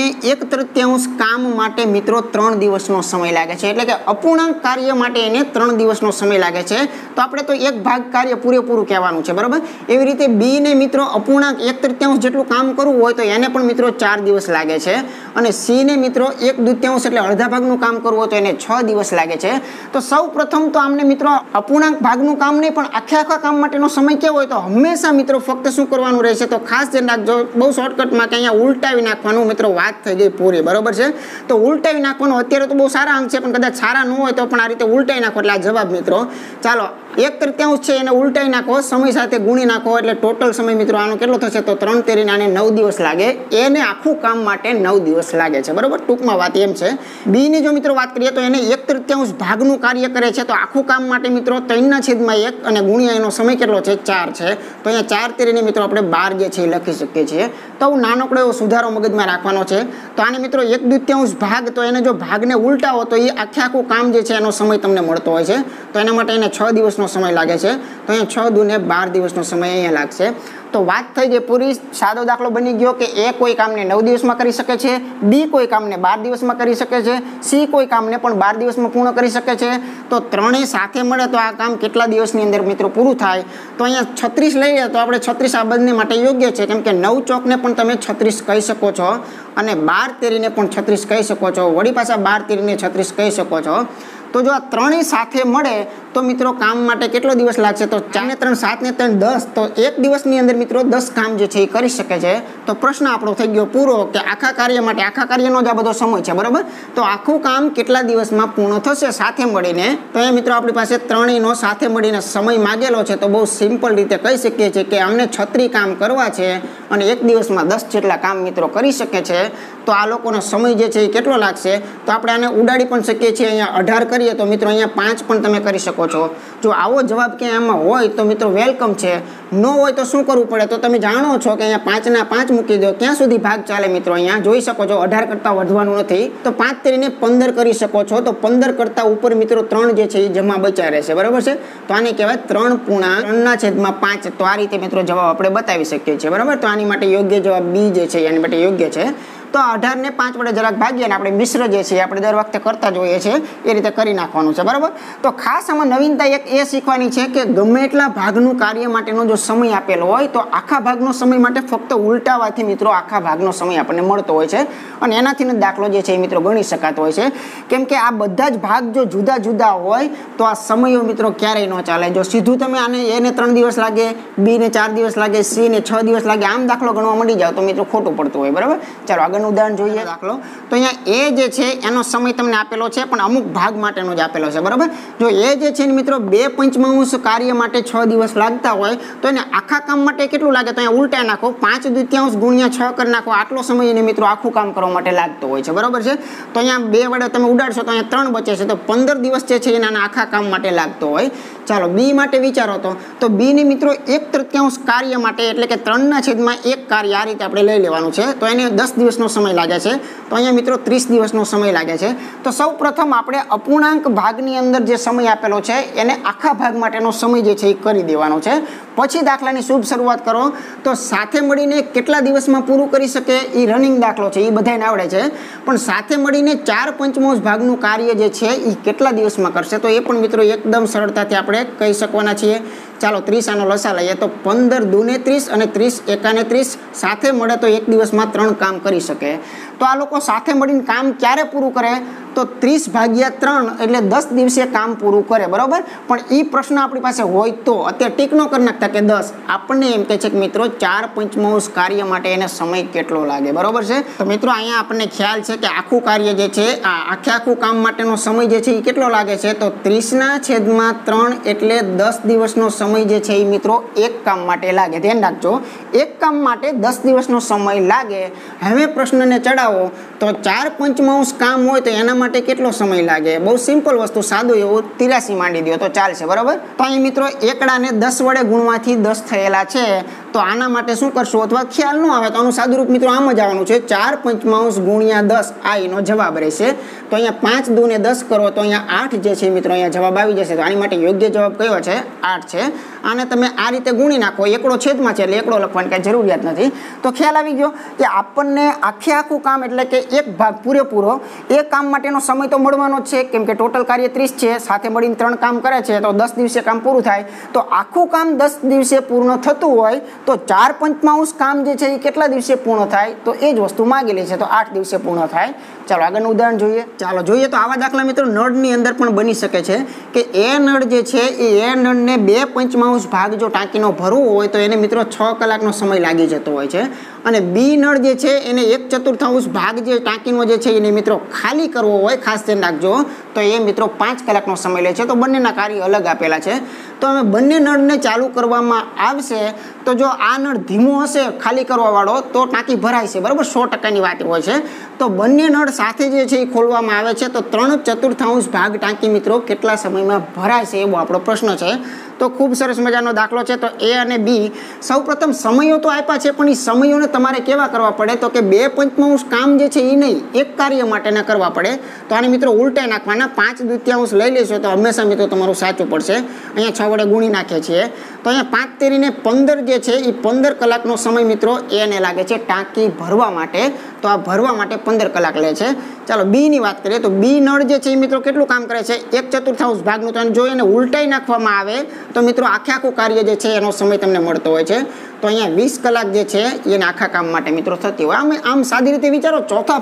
1/3 કામ માટે મિત્રો 3 દિવસનો સમય લાગે છે. એટલે કે અપૂર્ણાંક કાર્ય માટે એને 3 દિવસનો સમય લાગે છે. તો આપણે તો એક ભાગ કાર્ય પૂરેપૂરું કહેવાનું છે. બરાબર. એવી રીતે B ને મિત્રો અપૂર્ણાંક 1/3 જેટલું કામ કરવું હોય તો એને પણ મિત્રો 4 દિવસ લાગે છે. અને સી ને મિત્રો 1/2 એટલે અડધા ભાગનું કામ કરવું હોય તો એને 6 દિવસ લાગે છે. તો સૌ પ્રથમ તો આમને મિત્રો અપૂર્ણાંક ભાગનું કામ નહીં પણ આખા કામ માટેનો સમય કેવો હોય તો હંમેશા મિત્રો ફક્ત શું કરવાનું રહેશે તો ખાસ ધ્યાન રાખજો, બહુ શોર્ટકટમાં કે અહીંયા ઉલટાવી નાખવાનું. મિત્રો વાત થઈ ગઈ પૂરી, બરોબર છે. તો ઉલટાવી નાખવાનું. અત્યારે તો બહુ સારા અંક છે પણ કદાચ સારા ન હોય તો પણ આ રીતે ઉલટાવી નાખો એટલે આ જવાબ મિત્રો. ચાલો 1/3 છે એને ઉલટાવી નાખો, સમય સાથે ગુણી નાખો એટલે ટોટલ સમય મિત્રો આનો કેટલો થશે તો 3 તેરીને આને 9 દિવસ લાગે. એને આખું કામ માટે 9 દિવસ લાગે છે, બરોબર. ટૂંકમાં વાત એમ છે. બી ની જો મિત્રો વાત કરીએ તો એને 1/3 ભાગનું કાર્ય કરે છે તો આખું કામ માટે મિત્રો 3/1 અને ગુણ્યા એનો સમય કેટલો છે 4 છે. તો અહીંયા 4 તેરીને મિત્રો આપણે 12 જે છે એ લખી શકીએ છીએ. તો નાનકડો એવો સુધારો મગજમાં રાખવાનો છે. તો આને મિત્રો 1/2 ભાગ, તો એને જો ભાગને ઉલટાવો તો એ આખું કામ જે છે એનો સમય તમને મળતો હોય છે. તો એના માટે એને 6 દિવસનો સમય લાગે છે. તો અહીંયા 6 દૂને 12 દિવસનો સમય અહીંયા લાગશે. તો વાત થઈ ગઈ પૂરી. સાદો દાખલો બની ગયો કે એ કોઈ કામને 9 દિવસમાં કરી શકે છે, બી કોઈ કામને 12 દિવસમાં કરી શકે છે, સી કોઈ કામને પણ 12 દિવસમાં પૂર્ણ કરી શકે છે. તો ત્રણેય સાથે મળે તો આ કામ કેટલા દિવસની અંદર મિત્રો પૂરું થાય? તો અહીંયા 36 લઈએ તો આપણે 36 આ બંને માટે યોગ્ય છે, કેમ કે 9 ચોકને પણ તમે 36 કહી શકો છો અને 12 તેરીને પણ 36 કહી શકો છો, વળી પાછા 12 તેરીને 36 કહી શકો છો. તો જો આ ત્રણેય સાથે મળે તો મિત્રો કામ માટે કેટલો દિવસ લાગશે? તો 4 ને 3 7 ને 3 10. તો એક દિવસની અંદર મિત્રો 10 કામ જે છે એ કરી શકે છે. તો પ્રશ્ન આપણો થઈ ગયો પૂરો કે આખા કાર્ય માટે, આખા કાર્યનો જ આ બધો સમય છે, બરાબર. તો આખું કામ કેટલા દિવસમાં પૂર્ણ થશે સાથે મળીને? તો અહીંયા મિત્રો આપણી પાસે ત્રણેયનો સાથે મળીને સમય માગેલો છે. તો બહુ સિમ્પલ રીતે કહી શકીએ છીએ કે અમને 36 કામ કરવા છે અને એક દિવસમાં 10 જેટલા કામ મિત્રો કરી શકે છે. તો આ લોકોનો સમય જે છે એ કેટલો લાગશે? તો આપણે આને ઉડાડી પણ શકીએ છીએ. અહીંયા 18 કરીએ તો મિત્રો અહીંયા 5 પણ તમે કરી શકો છો. જો આવો જવાબ ક્યાં આમાં હોય તો મિત્રો વેલકમ છે, ન હોય તો શું કરવું પડે? તો તમે જાણો છો કે અહીંયા 5 ના 5 મૂકી દો. ક્યાં સુધી ભાગ ચાલે મિત્રો? અહીંયા જોઈ શકો છો 18 કરતાં વધવાનું નથી. તો 5 તેરીને 15 કરી શકો છો. તો 15 કરતાં ઉપર મિત્રો 3 જે છે એ જમા બચ્યા રહેશે, બરાબર છે. તો આને કહેવાય 3/3/5. તો આ રીતે મિત્રો જવાબ આપણે બતાવી શકીએ છીએ, બરાબર. તો આની માટે યોગ્ય જવાબ બી જે છે એની માટે યોગ્ય છે. તો 18 ને 5 વડે જરાક ભાગીએ અને આપણે મિશ્ર જે છે આપણે દર વખતે કરતા જોઈએ છીએ એ રીતે કરી નાખવાનું છે, બરાબર. તો ખાસ આમાં નવીનતા એક એ શીખવાની છે કે ગમે એટલા ભાગનું કાર્ય માટેનો જો સમય આપેલો હોય તો આખા ભાગનો સમય માટે ફક્ત ઉલટાવાથી મિત્રો આખા ભાગનો સમય આપણને મળતો હોય છે અને એનાથી જ દાખલો જે છે એ મિત્રો ગણી શકાતો હોય છે. કેમ કે આ બધા જ ભાગ જો જુદા જુદા હોય તો આ સમયો મિત્રો ક્યારેય ન ચાલે. જો સીધું તમે આને એને 3 દિવસ લાગે, બી ને 4 દિવસ લાગે, સી ને 6 દિવસ લાગે, આમ દાખલો ગણવા માંડી જાવ તો મિત્રો ખોટું પડતું હોય, બરાબર. ચાલો આગળ ઉદાહરણ જોઈએ. દાખલો તો અહીંયા એ જે છે એનો સમય તમને આપેલો છે પણ અમુક ભાગ માટેનો જ આપેલો છે, બરાબર. જો એ જે છે ને મિત્રો 2/5 કાર્ય માટે 6 દિવસ લાગતા હોય તો એને આખા કામ માટે કેટલું લાગે? તો અહીંયા ઉલટા નાખો, 5/2 ગુણ્યા 6 કરી નાખો. આટલો સમય એને મિત્રો આખું કામ કરવા માટે લાગતો હોય છે, બરાબર છે. તો અહીંયા 2 વડે તમે ઉડાડશો તો અહીંયા 3 બચે છે. તો 15 દિવસ જે છે એના આખા કામ માટે લાગતો હોય. ચાલો બી માટે વિચારો તો બી ને મિત્રો 1/3 કાર્ય માટે એટલે કે 3/1 કાર્ય આ રીતે આપણે લઈ લેવાનું છે. તો એને 10 દિવસનો સમય લાગે છે. તો અહીંયા મિત્રો 30 દિવસનો સમય લાગે છે. તો સૌ પ્રથમ આપણે અપૂર્ણાંક ભાગની અંદર જે સમય આપેલો છે એને આખા ભાગ માટેનો સમય જે છે એ કરી દેવાનો છે. પછી દાખલાની શુભ શરૂઆત કરો. તો સાથે મળીને કેટલા દિવસમાં પૂરું કરી શકે એ રનિંગ દાખલો છે, એ બધાને આવડે છે. પણ સાથે મળીને 4/5 ભાગનું કાર્ય જે છે એ કેટલા દિવસમાં કરશે? તો એ પણ મિત્રો એકદમ સરળતાથી આપણે કહી શકવાના છીએ. ચાલો 30 આનો લસા લઈએ તો 15 દૂને 30 અને 30 એકાને 30 સાથે મળે તો એક દિવસમાં 3 કામ કરી શકે. તો આ લોકો સાથે મળીને કામ ક્યારે પૂરું કરે? તો 30/3 એટલે 10 દિવસે કામ પૂરું કરે, બરાબર. પણ એ પ્રશ્ન આપણી પાસે હોય તો અત્યારે ટીક નો કરી નાખતા કે 10, આપણને એમ કહે છે કે મિત્રો 4/5 કાર્ય માટે એને સમય કેટલો લાગે, બરાબર છે. તો મિત્રો અહીંયા આપણને ખ્યાલ છે કે આખું કાર્ય જે છે આખું કામ માટેનો સમય જે છે એ કેટલો લાગે છે? તો 30/3 એટલે 10 દિવસનો સમય જે છે એ મિત્રો એક કામ માટે લાગે. ધ્યાન રાખજો, એક કામ માટે 10 દિવસનો સમય લાગે. હવે પ્રશ્નને ચડાવો તો 4/5 કામ હોય તો એના માટે કેટલો સમય લાગે? બહુ સિમ્પલ વસ્તુ, સાદું એવું 83 માંડી દો તો ચાલશે, બરાબર. તો અહીં મિત્રો એકડાને 10 વડે ગુણવાથી 10 થયેલા છે. તો આના માટે શું કરશું? અથવા ખ્યાલ ન આવે તો આનું સાદું રૂપ મિત્રો આમ જ આવવાનું છે, 4/5 ગુણ્યા 10 આ એનો જવાબ રહેશે. તો અહીંયા 5 દૂને 10 કરો તો અહીંયા 8 જે છે મિત્રો અહીંયા જવાબ આવી જશે. તો આની માટે યોગ્ય જવાબ કયો છે? 8 છે. આને તમે આ રીતે ગુણી નાખો, એકડો છેદમાં છે એટલે એકડો લખવાની કાંઈ જરૂરિયાત નથી. તો ખ્યાલ આવી ગયો કે આપણને આખું કામ એટલે કે એક ભાગ પૂરેપૂરો એ કામ માટેનો સમય તો મળવાનો જ છે, કેમ કે ટોટલ કાર્ય 30 છે, સાથે મળીને 3 કામ કરે છે તો 10 દિવસે કામ પૂરું થાય. તો આખું કામ 10 દિવસે પૂર્ણ થતું હોય તો 4/5 કામ જે છે એ કેટલા દિવસે પૂર્ણ થાય? તો એ જ વસ્તુ માંગેલી છે, તો 8 દિવસે પૂર્ણ થાય. ચાલો આગળનું ઉદાહરણ જોઈએ. ચાલો જોઈએ તો આવા દાખલા મિત્રો નળની અંદર પણ બની શકે છે કે એ નળ જે છે એ નળને 2/5 ભાગ જો ટાંકીનો ભરવો હોય તો એને મિત્રો 6 કલાકનો સમય લાગી જતો હોય છે. અને બી નળ જે છે એને 1/4 ભાગ જે ટાંકીનો જે છે એને મિત્રો ખાલી કરવો હોય, ખાસ ધ્યાન રાખજો, તો એ મિત્રો 5 કલાકનો સમય લે છે. તો બંનેના કાર્ય અલગ આપેલા છે. તો હવે બંને નળને ચાલુ કરવામાં આવશે તો જો આ નળ ધીમો હશે ખાલી કરવા વાળો તો ટાંકી ભરાય છે, બરાબર, 100%ની વાત હોય છે. તો બંને નળ સાથે જે છે એ ખોલવામાં આવે છે તો 3/4 ભાગ ટાંકી મિત્રો કેટલા સમયમાં ભરાય છે એવો આપણો પ્રશ્ન છે. તો ખૂબ સરસ મજાનો દાખલો છે. તો એ અને બી સૌપ્રથમ સમયો તો આપ્યા છે પણ એ સમયોને તમારે કેવા કરવા પડે તો કે 2/5 કામ જે છે એ નહીં, એક કાર્ય માટેના કરવા પડે. તો આને મિત્રો ઉલટાઈ નાખવાના, 5/2 લઈ લેશો તો હંમેશા મિત્રો તમારું સાચું પડશે. અહીંયા 6 વડે ગુણી નાખીએ છીએ તો અહીંયા 5 તેરીને 15 જે છે એ 15 કલાકનો સમય મિત્રો એને લાગે છે ટાંકી ભરવા માટે. તો આ ભરવા માટે 15 કલાક લે છે. ચાલો બી ની વાત કરીએ તો બી નળ જે છે એ મિત્રો કેટલું કામ કરે છે? 1/4 ભાગનું. તો જો એને ઉલટાઈ નાખવામાં આવે તો મિત્રો આખું કાર્ય જે છે એનો સમય તમને મળતો હોય છે. તો અહીંયા 20 કલાક જે છે એને આખા કામ માટે મિત્રો થતી હોય. આમ સાદી રીતે વિચારો,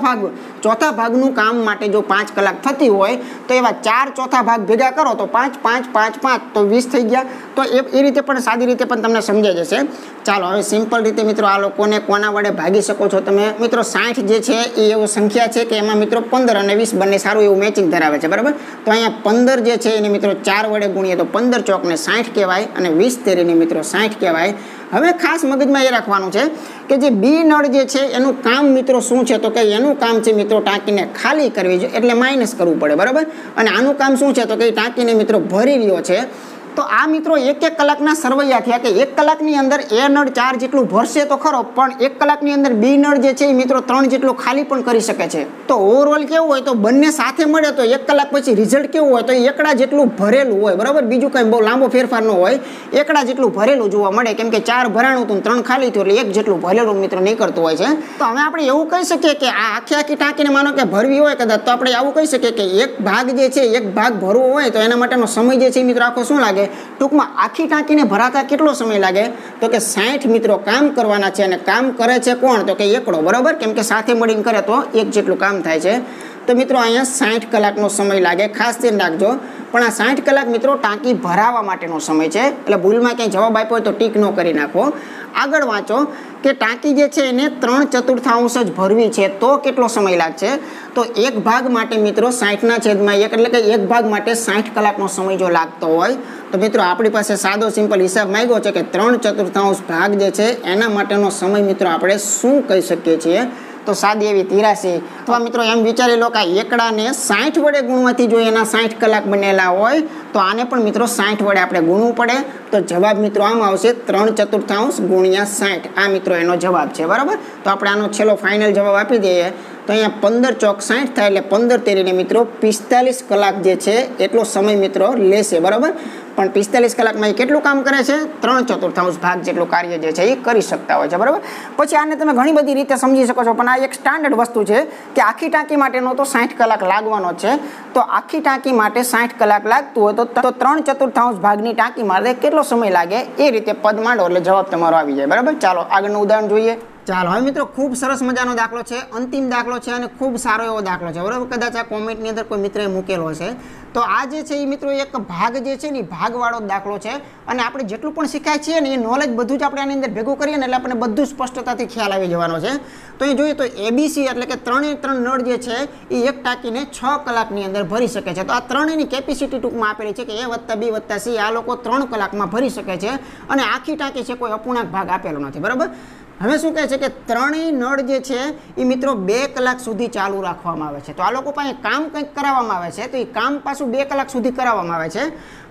ચોથા ભાગનું કામ માટે જો 5 કલાક થતી હોય તો એવા 4 ચોથા ભાગ ભેગા કરો તો 5 5 5 5 તો 20 થઈ ગયા. તો એ રીતે પણ સાદી રીતે પણ તમને સમજાઈ જશે. ચાલો હવે સિમ્પલ રીતે મિત્રો આ લોકોને કોના વડે ભાગી શકો છો તમે? મિત્રો 60 જે છે એ એવો સંખ્યા છે કે એમાં મિત્રો 15 અને 20 બંને સારું એવું મેચિંગ ધરાવે છે, બરાબર. તો અહીંયા 15 જે છે એને મિત્રો 4 વડે ગુણીએ તો 15 ચોકને 60 કહેવાય અને 20 તેરીને મિત્રો 60 કહેવાય. હવે ખાસ મગજમાં એ રાખવાનું છે કે જે બી નળ જે છે એનું કામ મિત્રો શું છે તો કે એનું કામ છે મિત્રો ટાંકીને ખાલી કરવી જોઈએ એટલે માઇનસ કરવું પડે, બરાબર. અને આનું કામ શું છે તો કે ટાંકીને મિત્રો ભરી રહ્યો છે. તો આ મિત્રો 1 કલાકના સરવૈયા થયા કે 1 કલાકની અંદર એ નળ 4 જેટલું ભરશે તો ખરો, પણ 1 કલાકની અંદર બી નળ જે છે એ મિત્રો 3 જેટલું ખાલી પણ કરી શકે છે. તો ઓવરઓલ કેવું હોય તો બંને સાથે મળે તો 1 કલાક પછી રિઝલ્ટ કેવું હોય તો એકડા જેટલું ભરેલું હોય, બરાબર. બીજું કંઈ બહુ લાંબો ફેરફાર ન હોય, એકડા જેટલું ભરેલું જોવા મળે, કેમ કે 4 ભરાણું હતું 3 ખાલી થયું એટલે 1 જેટલું ભરેલું મિત્રો નીકળતું હોય છે. તો હવે આપણે એવું કહી શકીએ કે આ આખી ટાંકીને માનો કે ભરવી હોય કદાચ તો આપણે આવું કહી શકીએ કે એક ભાગ જે છે એક ભાગ ભરવો હોય તો એના માટેનો સમય જે છે મિત્રો આખો શું લાગે? ટૂંકમાં આખી ટાંકીને ભરાતા કેટલો સમય લાગે તો કે 60 મિત્રો કામ કરવાના છે. અને કામ કરે છે કોણ તો કે એકડો, બરાબર, કેમ કે સાથે મળીને કરે તો 1 જેટલું કામ થાય છે. તો મિત્રો અહીંયા 60 કલાકનો સમય લાગે, ખાસ ધ્યાન રાખજો. પણ આ 60 કલાક મિત્રો ટાંકી ભરાવા માટેનો સમય છે, એટલે ભૂલમાં ક્યાંય જવાબ આપ્યો હોય તો ટીક ન કરી નાખો. આગળ વાંચો કે ટાંકી જે છે એને 3/4 જ ભરવી છે તો કેટલો સમય લાગશે? તો એક ભાગ માટે મિત્રો 60/1 એટલે કે એક ભાગ માટે 60 કલાકનો સમય જો લાગતો હોય તો મિત્રો આપણી પાસે સાદો સિમ્પલ હિસાબ માંગ્યો છે કે 3/4 ભાગ જે છે એના માટેનો સમય મિત્રો આપણે શું કહી શકીએ છીએ? તો સાદી એવી 83. અથવા મિત્રો એમ વિચારી લો કે એકડાને 60 વડે ગુણવાથી જો એના 60 કલાક બનેલા હોય તો આને પણ મિત્રો 60 વડે આપણે ગુણવું પડે. તો જવાબ મિત્રો આમ આવશે 3/4 ગુણ્યા 60. આ મિત્રો એનો જવાબ છે, બરાબર. તો આપણે આનો છેલ્લો ફાઇનલ જવાબ આપી દઈએ તો અહીંયા 15 ચોક 60 થાય એટલે 15 તેરીને મિત્રો 45 કલાક જે છે એટલો સમય મિત્રો લેશે, બરાબર. પણ 45 કલાકમાં એ કેટલું કામ કરે છે? 3/4 ભાગ જેટલું કાર્ય જે છે એ કરી શકતા હોય છે, બરાબર. પછી આને તમે ઘણી બધી રીતે સમજી શકો છો, પણ આ એક સ્ટાન્ડર્ડ વસ્તુ છે કે આખી ટાંકી માટેનો તો 60 કલાક લાગવાનો છે. તો આખી ટાંકી માટે 60 કલાક લાગતું હોય તો 3/4 ભાગની ટાંકી માટે કેટલો સમય લાગે એ રીતે પદ માંડો એટલે જવાબ તમારો આવી જાય, બરાબર. ચાલો આગળનું ઉદાહરણ જોઈએ. ચાલો હવે મિત્રો ખૂબ સરસ મજાનો દાખલો છે, અંતિમ દાખલો છે અને ખૂબ સારો એવો દાખલો છે, બરાબર. કદાચ આ કોમેન્ટની અંદર કોઈ મિત્રએ મૂકેલો હશે. તો આ જે છે એ મિત્રો એક ભાગ જે છે ને ભાગવાળો દાખલો છે અને આપણે જેટલું પણ શીખાય છીએ ને એ નોલેજ બધું જ આપણે આની અંદર ભેગું કરીએ ને એટલે આપણે બધું સ્પષ્ટતાથી ખ્યાલ આવી જવાનો છે. તો એ જોઈએ તો એબીસી એટલે કે 3 નળ જે છે એ એક ટાંકીને 6 કલાકની અંદર ભરી શકે છે. તો આ ત્રણેયની કેપેસિટી ટૂંકમાં આપેલી છે કે A + B + C આ લોકો 3 કલાકમાં ભરી શકે છે અને આખી ટાંકી છે કોઈ અપૂર્ણાંક ભાગ આપેલો નથી, બરાબર. હવે શું કહે છે કે ત્રણેય નળ જે છે એ મિત્રો 2 કલાક સુધી ચાલુ રાખવામાં આવે છે. તો આ લોકો પાસે કામ કંઈક કરાવવામાં આવે છે તો એ કામ પાછું 2 કલાક સુધી કરાવવામાં આવે છે.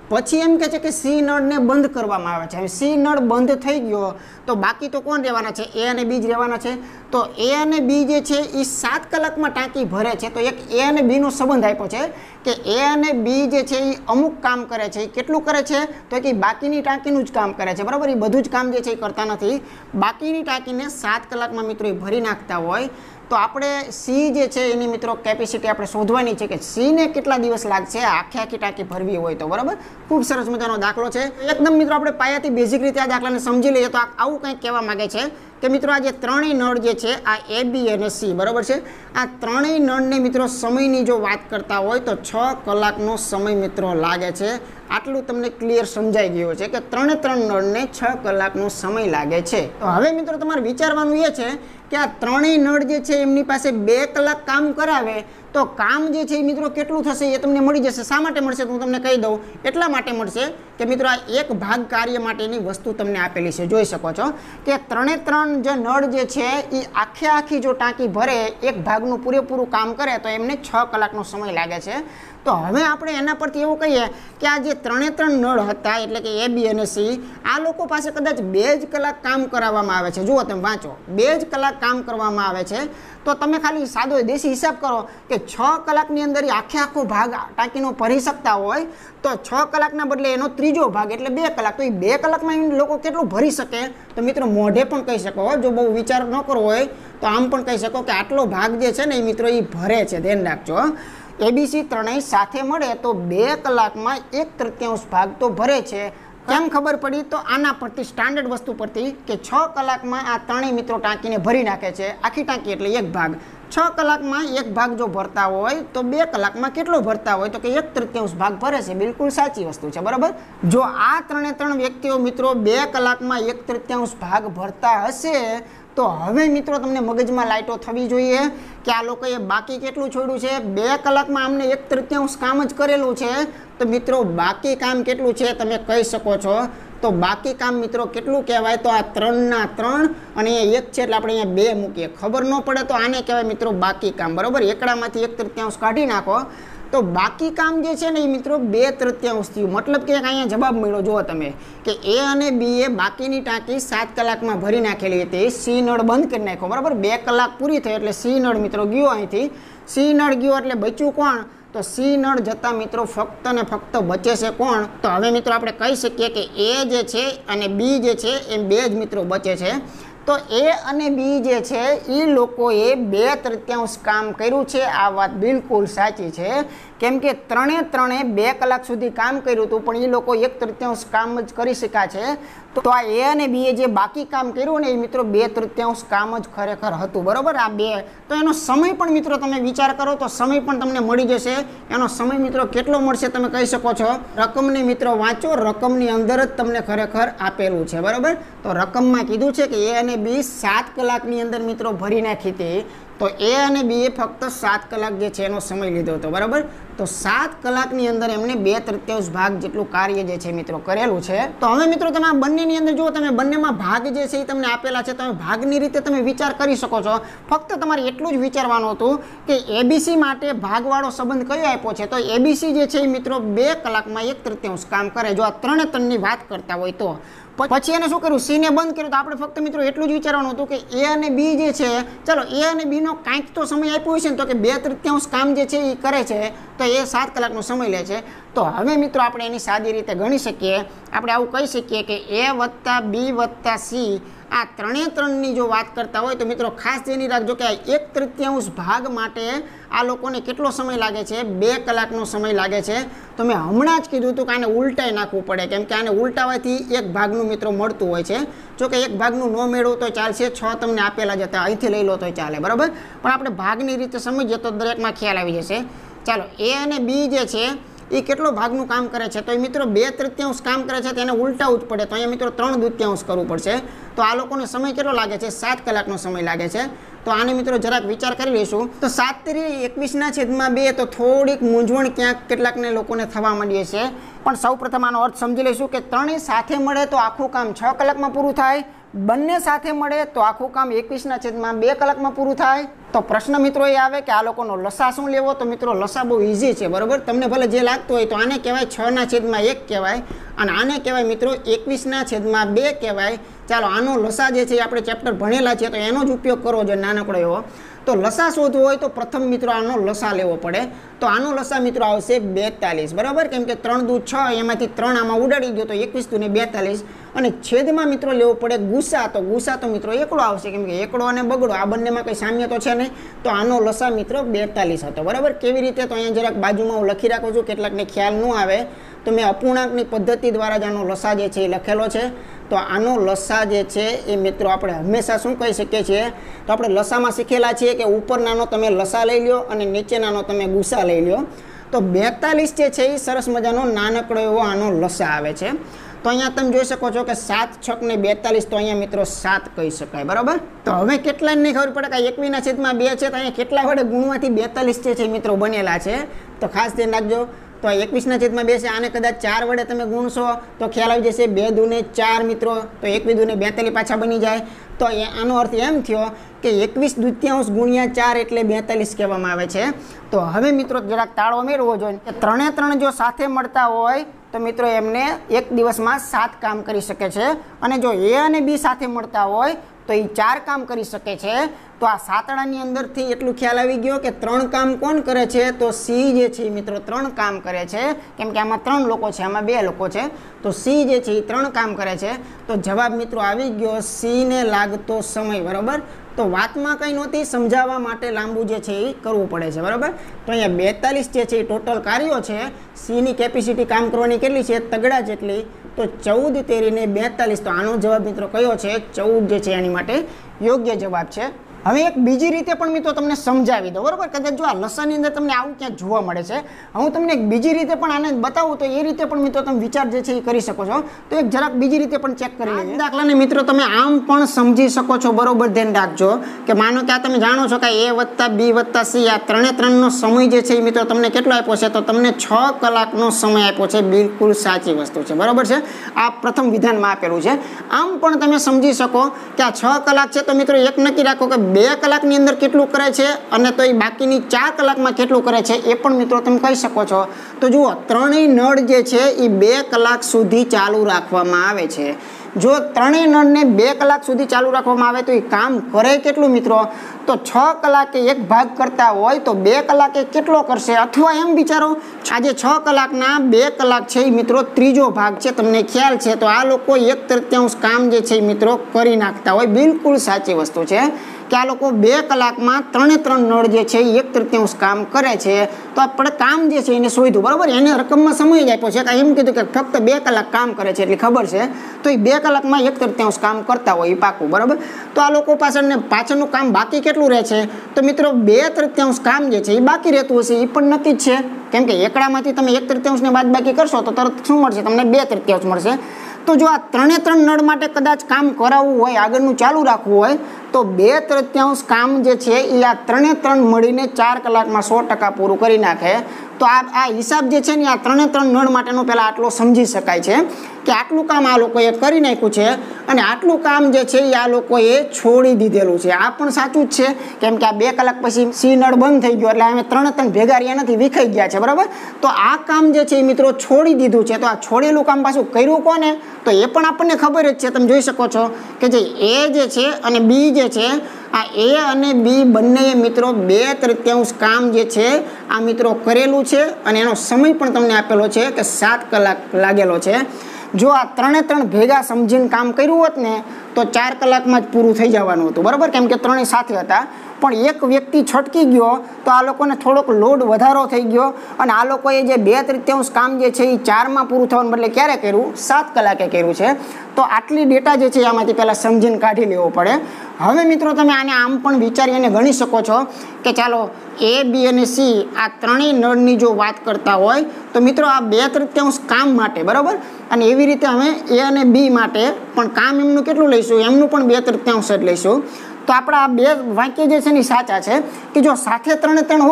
પછી એમ કહે છે કે સી નળને બંધ કરવામાં આવે છે. હવે સી નળ બંધ થઈ ગયો તો બાકી તો કોણ રહેવાના છે? એ અને બી જ રહેવાના છે. તો એ અને બી જે છે એ 7 કલાકમાં ટાંકી ભરે છે. તો એક એ અને બીનો સંબંધ આપ્યો છે કે એ અને બી જે છે એ અમુક કામ કરે છે. એ કેટલું કરે છે? તો કે બાકીની ટાંકીનું જ કામ કરે છે, બરાબર. એ બધું જ કામ જે છે એ કરતા નથી. બાકીની ટાંકીને 7 કલાકમાં મિત્રો એ ભરી નાખતા હોય. તો આપણે સી જે છે એની મિત્રો કેપેસિટી આપણે શોધવાની છે કે સીને કેટલા દિવસ લાગશે આખી ટાંકી ભરવી હોય તો, બરાબર. ખૂબ સરસ મજાનો દાખલો છે. એકદમ મિત્રો આપણે પાયાથી બેઝિક રીતે આ દાખલાને સમજી લઈએ તો આવું કંઈક કહેવા માંગે છે કે મિત્રો આ જે ત્રણેય નળ જે છે આ એ બી અને સી, બરાબર છે. આ ત્રણેય નળને મિત્રો સમયની જો વાત કરતા હોય તો 6 કલાકનો સમય મિત્રો લાગે છે. આટલું તમને ક્લિયર સમજાઈ ગયું છે કે ત્રણે નળને 6 કલાકનો સમય લાગે છે. તો હવે મિત્રો તમારે વિચારવાનું એ છે કે આ ત્રણેય નળ જે છે એમની પાસે 2 કલાક કામ કરાવે તો કામ જે છે એ મિત્રો કેટલું થશે એ તમને મળી જશે. શા માટે મળશે તો હું તમને કહી દઉં. એટલા માટે મળશે કે મિત્રો આ એક ભાગ કાર્ય માટેની વસ્તુ તમને આપેલી છે. જોઈ શકો છો કે ત્રણે જે નળ જે છે એ આખી જો ટાંકી ભરે એક ભાગનું પૂરેપૂરું કામ કરે તો એમને 6 કલાકનો સમય લાગે છે. તો હવે આપણે એના પરથી એવું કહીએ કે આ જે ત્રણે નળ હતા એટલે કે એ બી અને સી, આ લોકો પાસે કદાચ 2 જ કલાક કામ કરાવવામાં આવે છે. જુઓ તમે વાંચો, 2 જ કલાક કામ કરવામાં આવે છે. તો તમે ખાલી સાદો દેશી હિસાબ કરો કે 6 કલાકની અંદર આખો ભાગ ટાંકીનો ભરી શકતા હોય તો 6 કલાકના બદલે એનો ત્રીજો ભાગ એટલે 2 કલાક. તો એ 2 કલાકમાં એ લોકો કેટલું ભરી શકે? તો મિત્રો મોઢે પણ કહી શકો, જો બહુ વિચાર ન કરવો હોય તો આમ પણ કહી શકો કે આટલો ભાગ જે છે ને એ મિત્રો એ ભરે છે. ધ્યાન રાખજો. એબીસી ત્રણેય સાથે મળે તો 2 કલાકમાં 1/3 ભાગ તો ભરે છે. કેમ ખબર પડી? તો આના પરથી સ્ટાન્ડર્ડ વસ્તુ પરથી કે 6 કલાકમાં આ ત્રણેય મિત્રો ટાંકીને ભરી નાખે છે. આખી ટાંકી એટલે એક ભાગ. 6 કલાકમાં એક ભાગ જો ભરતા હોય તો 2 કલાકમાં કેટલો ભરતા હોય? તો કે 1/3 ભાગ ભરે છે. બિલકુલ સાચી વસ્તુ છે, બરાબર. જો આ ત્રણ વ્યક્તિઓ મિત્રો 2 કલાકમાં 1/3 ભાગ ભરતા હશે તો હવે મિત્રો તમને મગજમાં લાઈટો થવી જોઈએ કે આ લોકોએ બાકી કેટલું છોડ્યું છે? 2 કલાકમાં અમને 1/3 કામ જ કરેલું છે. તો મિત્રો બાકી કામ કેટલું છે તમે કહી શકો છો? તો બાકી કામ મિત્રો કેટલું કહેવાય? તો આ 3 અને અહીંયા 1 છે એટલે આપણે અહીંયા 2 મૂકીએ. ખબર ન પડે તો આને કહેવાય મિત્રો બાકી કામ, બરાબર. એકડામાંથી 1/3 કાઢી નાખો તો બાકી કામ જે છે ને એ મિત્રો 2/3 થયું. મતલબ કે અહીંયા જવાબ મળ્યો. જુઓ તમે કે એ અને બી એ બાકીની ટાંકી 7 કલાકમાં ભરી નાખેલી હતી. સી નળ બંધ કરી નાખ્યો, બરાબર. 2 કલાક પૂરી થઈ એટલે સી નળ મિત્રો ગયો અહીંથી. સી નળ ગયો એટલે બચ્યું કોણ? તો સી નળ જતા મિત્રો ફક્ત ને ફક્ત બચે છે કોણ? તો હવે મિત્રો આપણે કહી શકીએ કે એ જે છે અને બી જે છે એ 2 જ મિત્રો બચે છે. તો એ અને બી જે છે એ લોકોએ 2/3 કામ કર્યું છે. આ વાત બિલકુલ સાચી છે. કેમ કે ત્રણે 2 કલાક સુધી કામ કર્યું હતું પણ એ લોકો 1/3 કામ જ કરી શક્યા છે. તો આ એ અને બી એ જે બાકી કામ કર્યું ને એ મિત્રો 2/3 કામ જ ખરેખર હતું, બરાબર. આ 2 તો એનો સમય પણ મિત્રો તમે વિચાર કરો તો સમય પણ તમને મળી જશે. એનો સમય મિત્રો કેટલો મળશે તમે કહી શકો છો? રકમને મિત્રો વાંચો, રકમની અંદર જ તમને ખરેખર આપેલું છે, બરાબર. તો રકમમાં કીધું છે કે એ અને બી 7 કલાકની અંદર મિત્રો ભરી નાખી હતી. તો એ અને બી એ ફક્ત 7 કલાક જે છે એનો સમય લીધો હતો, બરાબર. તો 7 કલાકની અંદર એમને 2/3 ભાગ જેટલું કાર્ય જે છે મિત્રો કરેલું છે. તો હવે મિત્રો તમે આ બંનેની અંદર જુઓ, તમે બંનેમાં ભાગ જે છે એ તમને આપેલા છે. તમે ભાગની રીતે તમે વિચાર કરી શકો છો. ફક્ત તમારે એટલું જ વિચારવાનું હતું કે એબીસી માટે ભાગવાળો સંબંધ કયો આપ્યો છે? તો એબીસી જે છે એ મિત્રો 2 કલાકમાં 1/3 કામ કરે જો આ ત્રણની વાત કરતા હોય તો. પછી એને શું કર્યું? સીને બંધ કર્યું. તો આપણે ફક્ત મિત્રો એટલું જ વિચારવાનું હતું કે એ અને બી જે છે, ચાલો એ અને બીનો કાંઈક તો સમય આપ્યો છે ને, તો કે 2/3 કામ જે છે એ કરે છે તો એ 7 કલાકનો સમય લે છે. તો હવે મિત્રો આપણે એની સાદી રીતે ગણી શકીએ. આપણે આવું કહી શકીએ કે એ વત્તા બી વત્તા સી આ ત્રણની જો વાત કરતા હોય તો મિત્રો ખાસ ધ્યાન રાખજો કે આ 1/3 ભાગ માટે આ લોકોને કેટલો સમય લાગે છે? 2 કલાકનો સમય લાગે છે. તો મેં હમણાં જ કીધું હતું કે આને ઉલટાઈ નાખવું પડે, કેમ કે આને ઉલટાવાથી 1 ભાગનું મિત્રો મળતું હોય છે. જો કે 1 ભાગનું ન મેળવું તો ચાલશે. 6 તમને આપેલા જ હતા, અહીંથી લઈ લો તો ચાલે, બરાબર. પણ આપણે ભાગની રીતે સમજીએ તો દરેકમાં ખ્યાલ આવી જશે. ચાલો એ અને બી જે છે એ કેટલો ભાગનું કામ કરે છે? તો એ મિત્રો 2/3 કામ કરે છે. તેને ઉલટાવું જ પડે. તો અહીંયા મિત્રો 3/2 કરવું પડશે. તો આ લોકોને સમય કેટલો લાગે છે? 7 કલાકનો સમય લાગે છે. તો આને મિત્રો જરાક વિચાર કરી લઈશું. તો 7×21/2 તો થોડીક મૂંઝવણ ક્યાંક કેટલાકને લોકોને થવા માંડી છે. પણ સૌ પ્રથમ આનો અર્થ સમજી લઈશું કે ત્રણેય સાથે મળે તો આખું કામ 6 કલાકમાં પૂરું થાય. બંને સાથે મળે તો આખું કામ 21/2 કલાકમાં પૂરું થાય. તો પ્રશ્ન મિત્રો એ આવે કે આ લોકોનો લસા શું લેવો? તો મિત્રો લસા બહુ ઇઝી છે, બરાબર. તમને ભલે જે લાગતું હોય તો આને કહેવાય 6/1 કહેવાય અને આને કહેવાય મિત્રો 21/2 કહેવાય. ચાલો આનો લસા જે છે આપણે ચેપ્ટર ભણેલા છે તો એનો જ ઉપયોગ કરવો જોઈએ નાનકડો એવો. તો લસા શોધવો હોય તો પ્રથમ મિત્રો આનો લસા લેવો પડે. તો આનો લસા મિત્રો આવશે 42, બરાબર. કેમ કે 3 દુ 6, એમાંથી 3 આમાં ઉડાડી દો તો 21 દુ 42. અને છેદમાં મિત્રો લેવો પડે ગુસા. તો ગુસા તો મિત્રો એકડો આવશે, કેમ કે એકડો અને બગડો આ બંનેમાં કંઈ સામ્ય તો છે નહીં. તો આનો લસા મિત્રો 42 હતો, બરાબર. કેવી રીતે? તો અહીંયા જરાક બાજુમાં હું લખી રાખું છું, કેટલાકને ખ્યાલ ન આવે તો મેં અપૂર્ણાંકની પદ્ધતિ દ્વારા જ આનો લસા જે છે એ લખેલો છે. તો આનો લસા જે છે એ મિત્રો આપણે હંમેશા શું કહી શકીએ છીએ? તો આપણે લસામાં શીખેલા છીએ કે ઉપરનાનો તમે લસા લઈ લો અને નીચેનાનો તમે ગુસા લઈ લો. તો 42 જે છે એ સરસ મજાનો નાનકડો એવો આનો લસા આવે છે. તો અહીંયા તમે જોઈ શકો છો કે 7 × 6 = 42, તો અહીંયા મિત્રો 7 કહી શકાય, બરાબર. તો હવે કેટલા નહીં ખબર પડે કે 21/2 છે, તો અહીંયા કેટલા વડે ગુણવાથી 42 જે છે મિત્રો બનેલા છે. તો ખાસ ધ્યાન રાખજો. તો 21/2 છે, આને કદાચ 4 વડે તમે ગુણશો તો ખ્યાલ આવી જશે 2 દુ 4 મિત્રો. તો 21 દુ 42 પાછા બની જાય. તો આનો અર્થ એમ થયો કે 21/2 × 4 એટલે 42 કહેવામાં આવે છે. તો હવે મિત્રો જરાક તાળો મેળવવો જોઈએ કે 3 જો સાથે મળતા હોય તો મિત્રો એમને એક દિવસમાં 7 કામ કરી શકે છે. અને જો A અને B સાથે મળતા હોય તો એ 4 કામ કરી શકે છે. તો આ સાતડાની અંદરથી એટલું ખ્યાલ આવી ગયો કે 3 કામ કોણ કરે છે? તો C જે છે મિત્રો 3 કામ કરે છે. કેમ કે આમાં 3 લોકો છે, આમાં 2 લોકો છે. તો C જે છે એ 3 કામ કરે છે. તો જવાબ મિત્રો આવી ગયો C ને લાગતો સમય, બરાબર. તો વાતમાં કંઈ નહોતી, સમજાવવા માટે લાંબુ જે છે એ કરવું પડે છે, બરાબર. તો અહીંયા 42 જે છે એ ટોટલ કાર્યો છે. Cની કેપેસિટી કામ કરવાની કેટલી છે? તગડા જેટલી. તો 14 તેરીને 42. તો આનો જવાબ મિત્રો કયો છે? 14 જે છે એની માટે યોગ્ય જવાબ છે. હવે એક બીજી રીતે પણ મિત્રો તમને સમજાવી દો, બરાબર. કદાચ જો આ લસાની અંદર તમને આવું ક્યાંક જોવા મળે છે, હું તમને એક બીજી રીતે પણ આને બતાવું તો એ રીતે પણ મિત્રો તમે વિચાર જે છે એ કરી શકો છો. તો એક જરાક બીજી રીતે પણ ચેક કરી લઈએ. દાખલાને મિત્રો તમે આમ પણ સમજી શકો છો, બરોબર. ધ્યાન રાખજો કે માનો કે આ તમે જાણો છો કે A + B + C આ 3 સમય જે છે એ મિત્રો તમને કેટલો આપ્યો છે? તો તમને 6 કલાકનો સમય આપ્યો છે. બિલકુલ સાચી વસ્તુ છે, બરાબર છે. આ પ્રથમ વિધાનમાં આપેલું છે. આમ પણ તમે સમજી શકો કે આ 6 કલાક છે. તો મિત્રો એક નક્કી રાખો કે 2 કલાકની અંદર કેટલું કરે છે અને તો એ બાકીની 4 કલાકમાં કેટલું કરે છે એ પણ મિત્રો તમે કહી શકો છો. તો જુઓ, ત્રણેય નળ જે છે એ 2 કલાક સુધી ચાલુ રાખવામાં આવે છે. જો ત્રણેય નળને 2 કલાક સુધી ચાલુ રાખવામાં આવે તો એ કામ કરે કેટલું મિત્રો? તો 6 કલાકે એક ભાગ કરતા હોય તો 2 કલાકે કેટલો કરશે? અથવા એમ વિચારો, આજે 6 કલાકના 2 કલાક છે એ મિત્રો ત્રીજો ભાગ છે. તમને ખ્યાલ છે? તો આ લોકો 1/3 કામ જે છે એ મિત્રો કરી નાખતા હોય. બિલકુલ સાચી વસ્તુ છે કે આ લોકો 2 કલાકમાં 3 નળ જે છે એ 1/3 કામ કરે છે. તો આપણે કામ જે છે એને શોધ્યું, બરાબર. એને રકમમાં સમય જ આપ્યો છે કે એમ કીધું કે ફક્ત 2 કલાક કામ કરે છે એટલી ખબર છે. તો એ 2 કલાકમાં 1/3 કામ કરતા હોય એ પાકું, બરાબર. તો આ લોકો પાછળનું કામ બાકી કેટલું રહે છે? તો મિત્રો 2/3 કામ જે છે એ બાકી રહેતું હશે. એ પણ નક્કી જ છે, કેમ કે એકડામાંથી તમે 1/3 ને બાદબાકી કરશો તો તરત શું મળશે? તમને 2/3 મળશે. તો જો આ 3 નળ માટે કદાચ કામ કરાવવું હોય, આગળનું ચાલુ રાખવું હોય તો 2/3 કામ જે છે એ આ 3 મળીને 4 કલાકમાં 100% પૂરું કરી નાખે. તો આ હિસાબ જે છે ને આ 3 નળ માટેનો પહેલાં આટલો સમજી શકાય છે કે આટલું કામ આ લોકોએ કરી નાખ્યું છે અને આટલું કામ જે છે એ આ લોકોએ છોડી દીધેલું છે. આ પણ સાચું જ છે, કેમ કે આ 2 કલાક પછી C નળ બંધ થઈ ગયો એટલે અમે 3 ભેગા રહ્યા નથી, વિખાઈ ગયા છે, બરાબર. તો આ કામ જે છે એ મિત્રો છોડી દીધું છે. તો આ છોડેલું કામ પાછું કર્યું કોને? તો એ પણ આપણને ખબર જ છે. તમે જોઈ શકો છો કે જે A જે છે અને B જે છે, આ A અને B બંને મિત્રો 2/3 કામ જે છે આ મિત્રો કરેલું છે અને એનો સમય પણ તમને આપેલો છે કે 7 કલાક લાગેલો છે. જો આ 3 ભેગા સમજીને કામ કર્યું હોત ને તો 4 કલાકમાં જ પૂરું થઈ જવાનું હતું, બરાબર. કેમ કે 3 સાથે હતા. પણ એક વ્યક્તિ છટકી ગયો તો આ લોકોને થોડોક લોડ વધારો થઈ ગયો અને આ લોકોએ જે 2/3 કામ જે છે એ 4માં પૂરું થવાનું બદલે ક્યારે કર્યું? 7 કલાકે કર્યું છે. તો આટલી ડેટા જે છે આમાંથી પહેલાં સમજીને કાઢી લેવો પડે. હવે મિત્રો તમે આને આમ પણ વિચારી અને ગણી શકો છો કે ચાલો A, B અને C આ ત્રણેય નળની જો વાત કરતા હોય તો મિત્રો આ 2/3 કામ માટે, બરાબર. અને એવી રીતે અમે A અને B માટે પણ કામ એમનું કેટલું લઈશું? એમનું પણ 2/3 જ લઈશું. તો આપણા આ 2 વાક્ય જે છે ને સાચા છે કે જો સાથે 3 હોય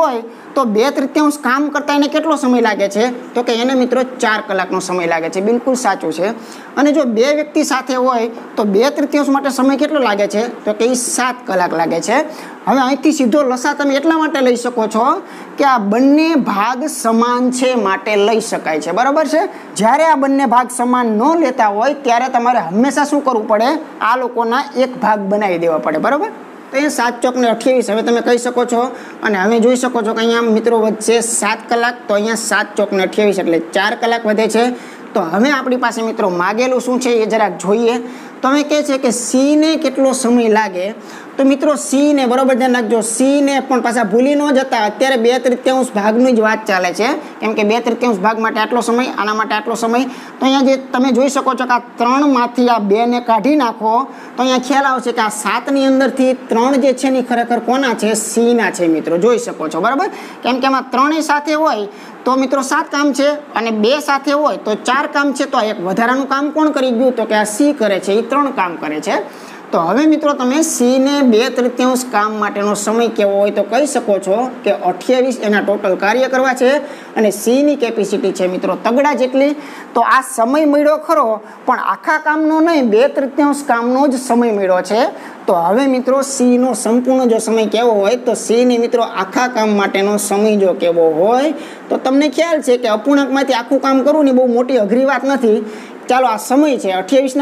તો 2/3 કામ કરતા એને કેટલો સમય લાગે છે? તો કે એને મિત્રો 4 કલાકનો સમય લાગે છે. બિલકુલ સાચું છે. અને જો 2 વ્યક્તિ સાથે હોય તો 2/3 માટે સમય કેટલો લાગે છે? તો કે 7 કલાક લાગે છે. હવે અહીંથી સીધો લસા તમે એટલા માટે લઈ શકો છો કે આ બંને ભાગ સમાન છે માટે લઈ શકાય છે. બરાબર છે. જ્યારે આ બંને ભાગ સમાન ન લેતા હોય ત્યારે તમારે હંમેશા શું કરવું પડે? આ લોકોના એક ભાગ બનાવી દેવા પડે. બરાબર. તો અહીંયા 7 ચોક ને 28 હવે તમે કહી શકો છો. અને હવે જોઈ શકો છો કે અહીંયા મિત્રો વધશે 7 કલાક. તો અહીંયા 7 ચોક ને 28 એટલે 4 કલાક વધે છે. તો હવે આપણી પાસે મિત્રો માગેલું શું છે એ જરાક જોઈએ. તો હવે કહે છે કે સી ને કેટલો સમય લાગે? તો મિત્રો સી ને બરોબર ધ્યાન રાખજો. સી ને પણ પાછા ભૂલી ન જતા. અત્યારે 2/3 ભાગની જ વાત ચાલે છે. કેમ કે 2/3 ભાગ માટે આટલો સમય, આના માટે આટલો સમય. તો અહીંયા જે તમે જોઈ શકો છો કે આ 3 માંથી આ 2 ને કાઢી નાખો તો અહીંયા ખ્યાલ આવશે કે આ 7 ની અંદરથી 3 જે છે ને ખરેખર કોના છે? સી ના છે મિત્રો. જોઈ શકો છો. બરાબર. કેમ કે આમાં 3 સાથે હોય તો મિત્રો 7 કામ છે અને 2 સાથે હોય તો 4 કામ છે. તો એક વધારાનું કામ કોણ કરી ગયું? તો કે આ સી કરે છે. એ 3 કામ કરે છે. તો હવે મિત્રો તમે સી ને 2/3 કામ માટેનો સમય કેવો હોય તો કહી શકો છો કે 28 એના ટોટલ કાર્ય કરવા છે. અને સી ની કેપેસિટી છે મિત્રો તગડા જેટલી. તો આ સમય મળ્યો ખરો પણ આખા કામનો નહીં, 2/3 કામનો જ સમય મળ્યો છે. તો હવે મિત્રો સી નો સંપૂર્ણ જો સમય કેવો હોય તો સી ની મિત્રો આખા કામ માટેનો સમય જો કેવો હોય તો તમને ખ્યાલ છે કે અપૂર્ણાંકમાંથી આખું કામ કરવું ને બહુ મોટી અઘરી વાત નથી. ચાલો આ સમય છે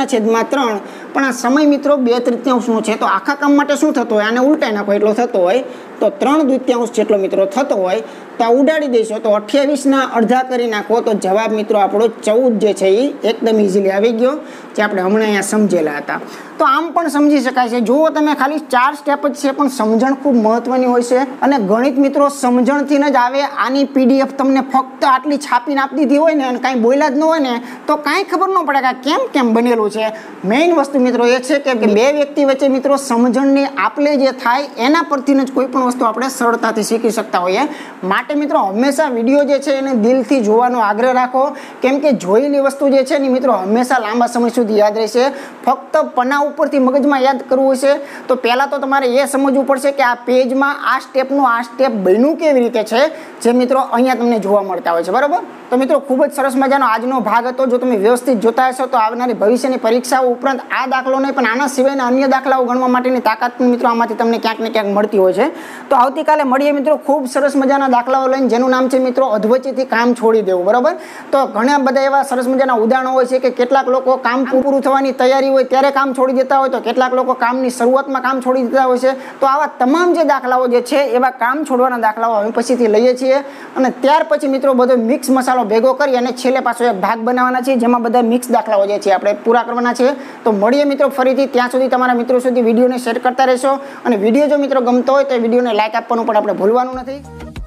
28/3 પણ આ સમય મિત્રો 2/3 છે. તો આખા કામ માટે શું થતો હોય? આને ઉલટાઈ નાખો એટલો થતો હોય તો 3/2 જેટલો મિત્રો થતો હોય તો આ ઉડાડી દઈશો તો 28 ના અડધા કરી નાખો તો જવાબ મિત્રો આપણો 14 જે છે એ એકદમ ઇઝીલી આવી ગયો, જે આપણે હમણાં અહીંયા સમજેલા હતા. તો આમ પણ સમજી શકાય છે. જુઓ તમે ખાલી 4 સ્ટેપ જ છે પણ સમજણ ખૂબ મહત્વની હોય છે. અને ગણિત મિત્રો સમજણથી જ આવે. આની પીડીએફ તમને ફક્ત આટલી છાપીને આપી દીધી હોય ને અને કાંઈ બોલ્યા જ ન હોય ને તો કાંઈ ખબર ન પડે કે કેમ બનેલું છે. મેઇન વસ્તુ મિત્રો એ છે કે 2 વ્યક્તિ વચ્ચે મિત્રો સમજણની આપલે જે થાય એના પરથી જ કોઈ પણ વસ્તુ આપણે સરળતાથી શીખી શકતા હોઈએ. માટે મિત્રો હંમેશા વિડીયો જે છે એને દિલથી જોવાનો આગ્રહ રાખો. કેમ કે જોયેલી વસ્તુ જે છે ને મિત્રો હંમેશા લાંબા સમય સુધી યાદ રહેશે. ફક્ત પન્ના ઉપરથી મગજમાં યાદ કરવું હશે તો પહેલાં તો તમારે એ સમજવું પડશે કે આ પેજમાં આ સ્ટેપનું આ સ્ટેપ બન્યું કેવી રીતે છે, જે મિત્રો અહીંયા તમને જોવા મળતા હોય છે. બરાબર. તો મિત્રો ખૂબ જ સરસ મજાનો આજનો ભાગ હતો. જો તમે વ્યવસ્થિત જોતા હશો તો આવનારી ભવિષ્યની પરીક્ષાઓ ઉપરાંત આ દાખલો નહીં પણ આના સિવાયના અન્ય દાખલાઓ ગણવા માટેની તાકાત પણ મિત્રો આમાંથી તમને ક્યાંક ને ક્યાંક મળતી હોય છે. તો આવતીકાલે મળીએ મિત્રો ખૂબ સરસ મજાના દાખલાઓ લઈને, જેનું નામ છે મિત્રો અધવચ્ચેથી કામ છોડી દેવું. બરાબર. તો ઘણા બધા એવા સરસ મજાના ઉદાહરણો હોય છે કે કેટલાક લોકો કામ પૂરું થવાની તૈયારી હોય ત્યારે કામ છોડી દેતા હોય, તો કેટલાક લોકો કામની શરૂઆતમાં કામ છોડી દેતા હોય છે. તો આવા તમામ જે દાખલાઓ જે છે એવા કામ છોડવાના દાખલાઓ અમે પછીથી લઈએ છીએ. અને ત્યાર પછી મિત્રો બધો મિક્સ મસાલો ભેગો કરી અને છેલ્લે પાછો એક ભાગ બનાવવાના છે જેમાં બધા મિક્સ દાખલાઓ જે છે આપણે પૂરા કરવાના છે. તો મળીએ મિત્રો ફરીથી. ત્યાં સુધી તમારા મિત્રો સુધી વિડીયોને શેર કરતા રહેશો. અને વિડીયો જો મિત્રો ગમતો હોય તો વિડીયોને લાઈક આપવાનું પણ આપણે ભૂલવાનું નથી.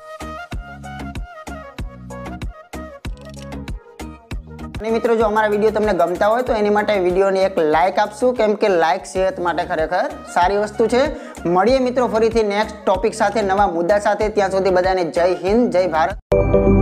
અને મિત્રો જો અમારા વિડીયો તમને ગમતા હોય તો એની માટે વિડીયોને એક લાઈક આપશું. કેમ કે લાઈક સેહત માટે ખરેખર સારી વસ્તુ છે. મળીએ મિત્રો ફરીથી નેક્સ્ટ ટોપિક સાથે, નવા મુદ્દા સાથે. ત્યાં સુધી બધાને જય હિન્દ, જય ભારત.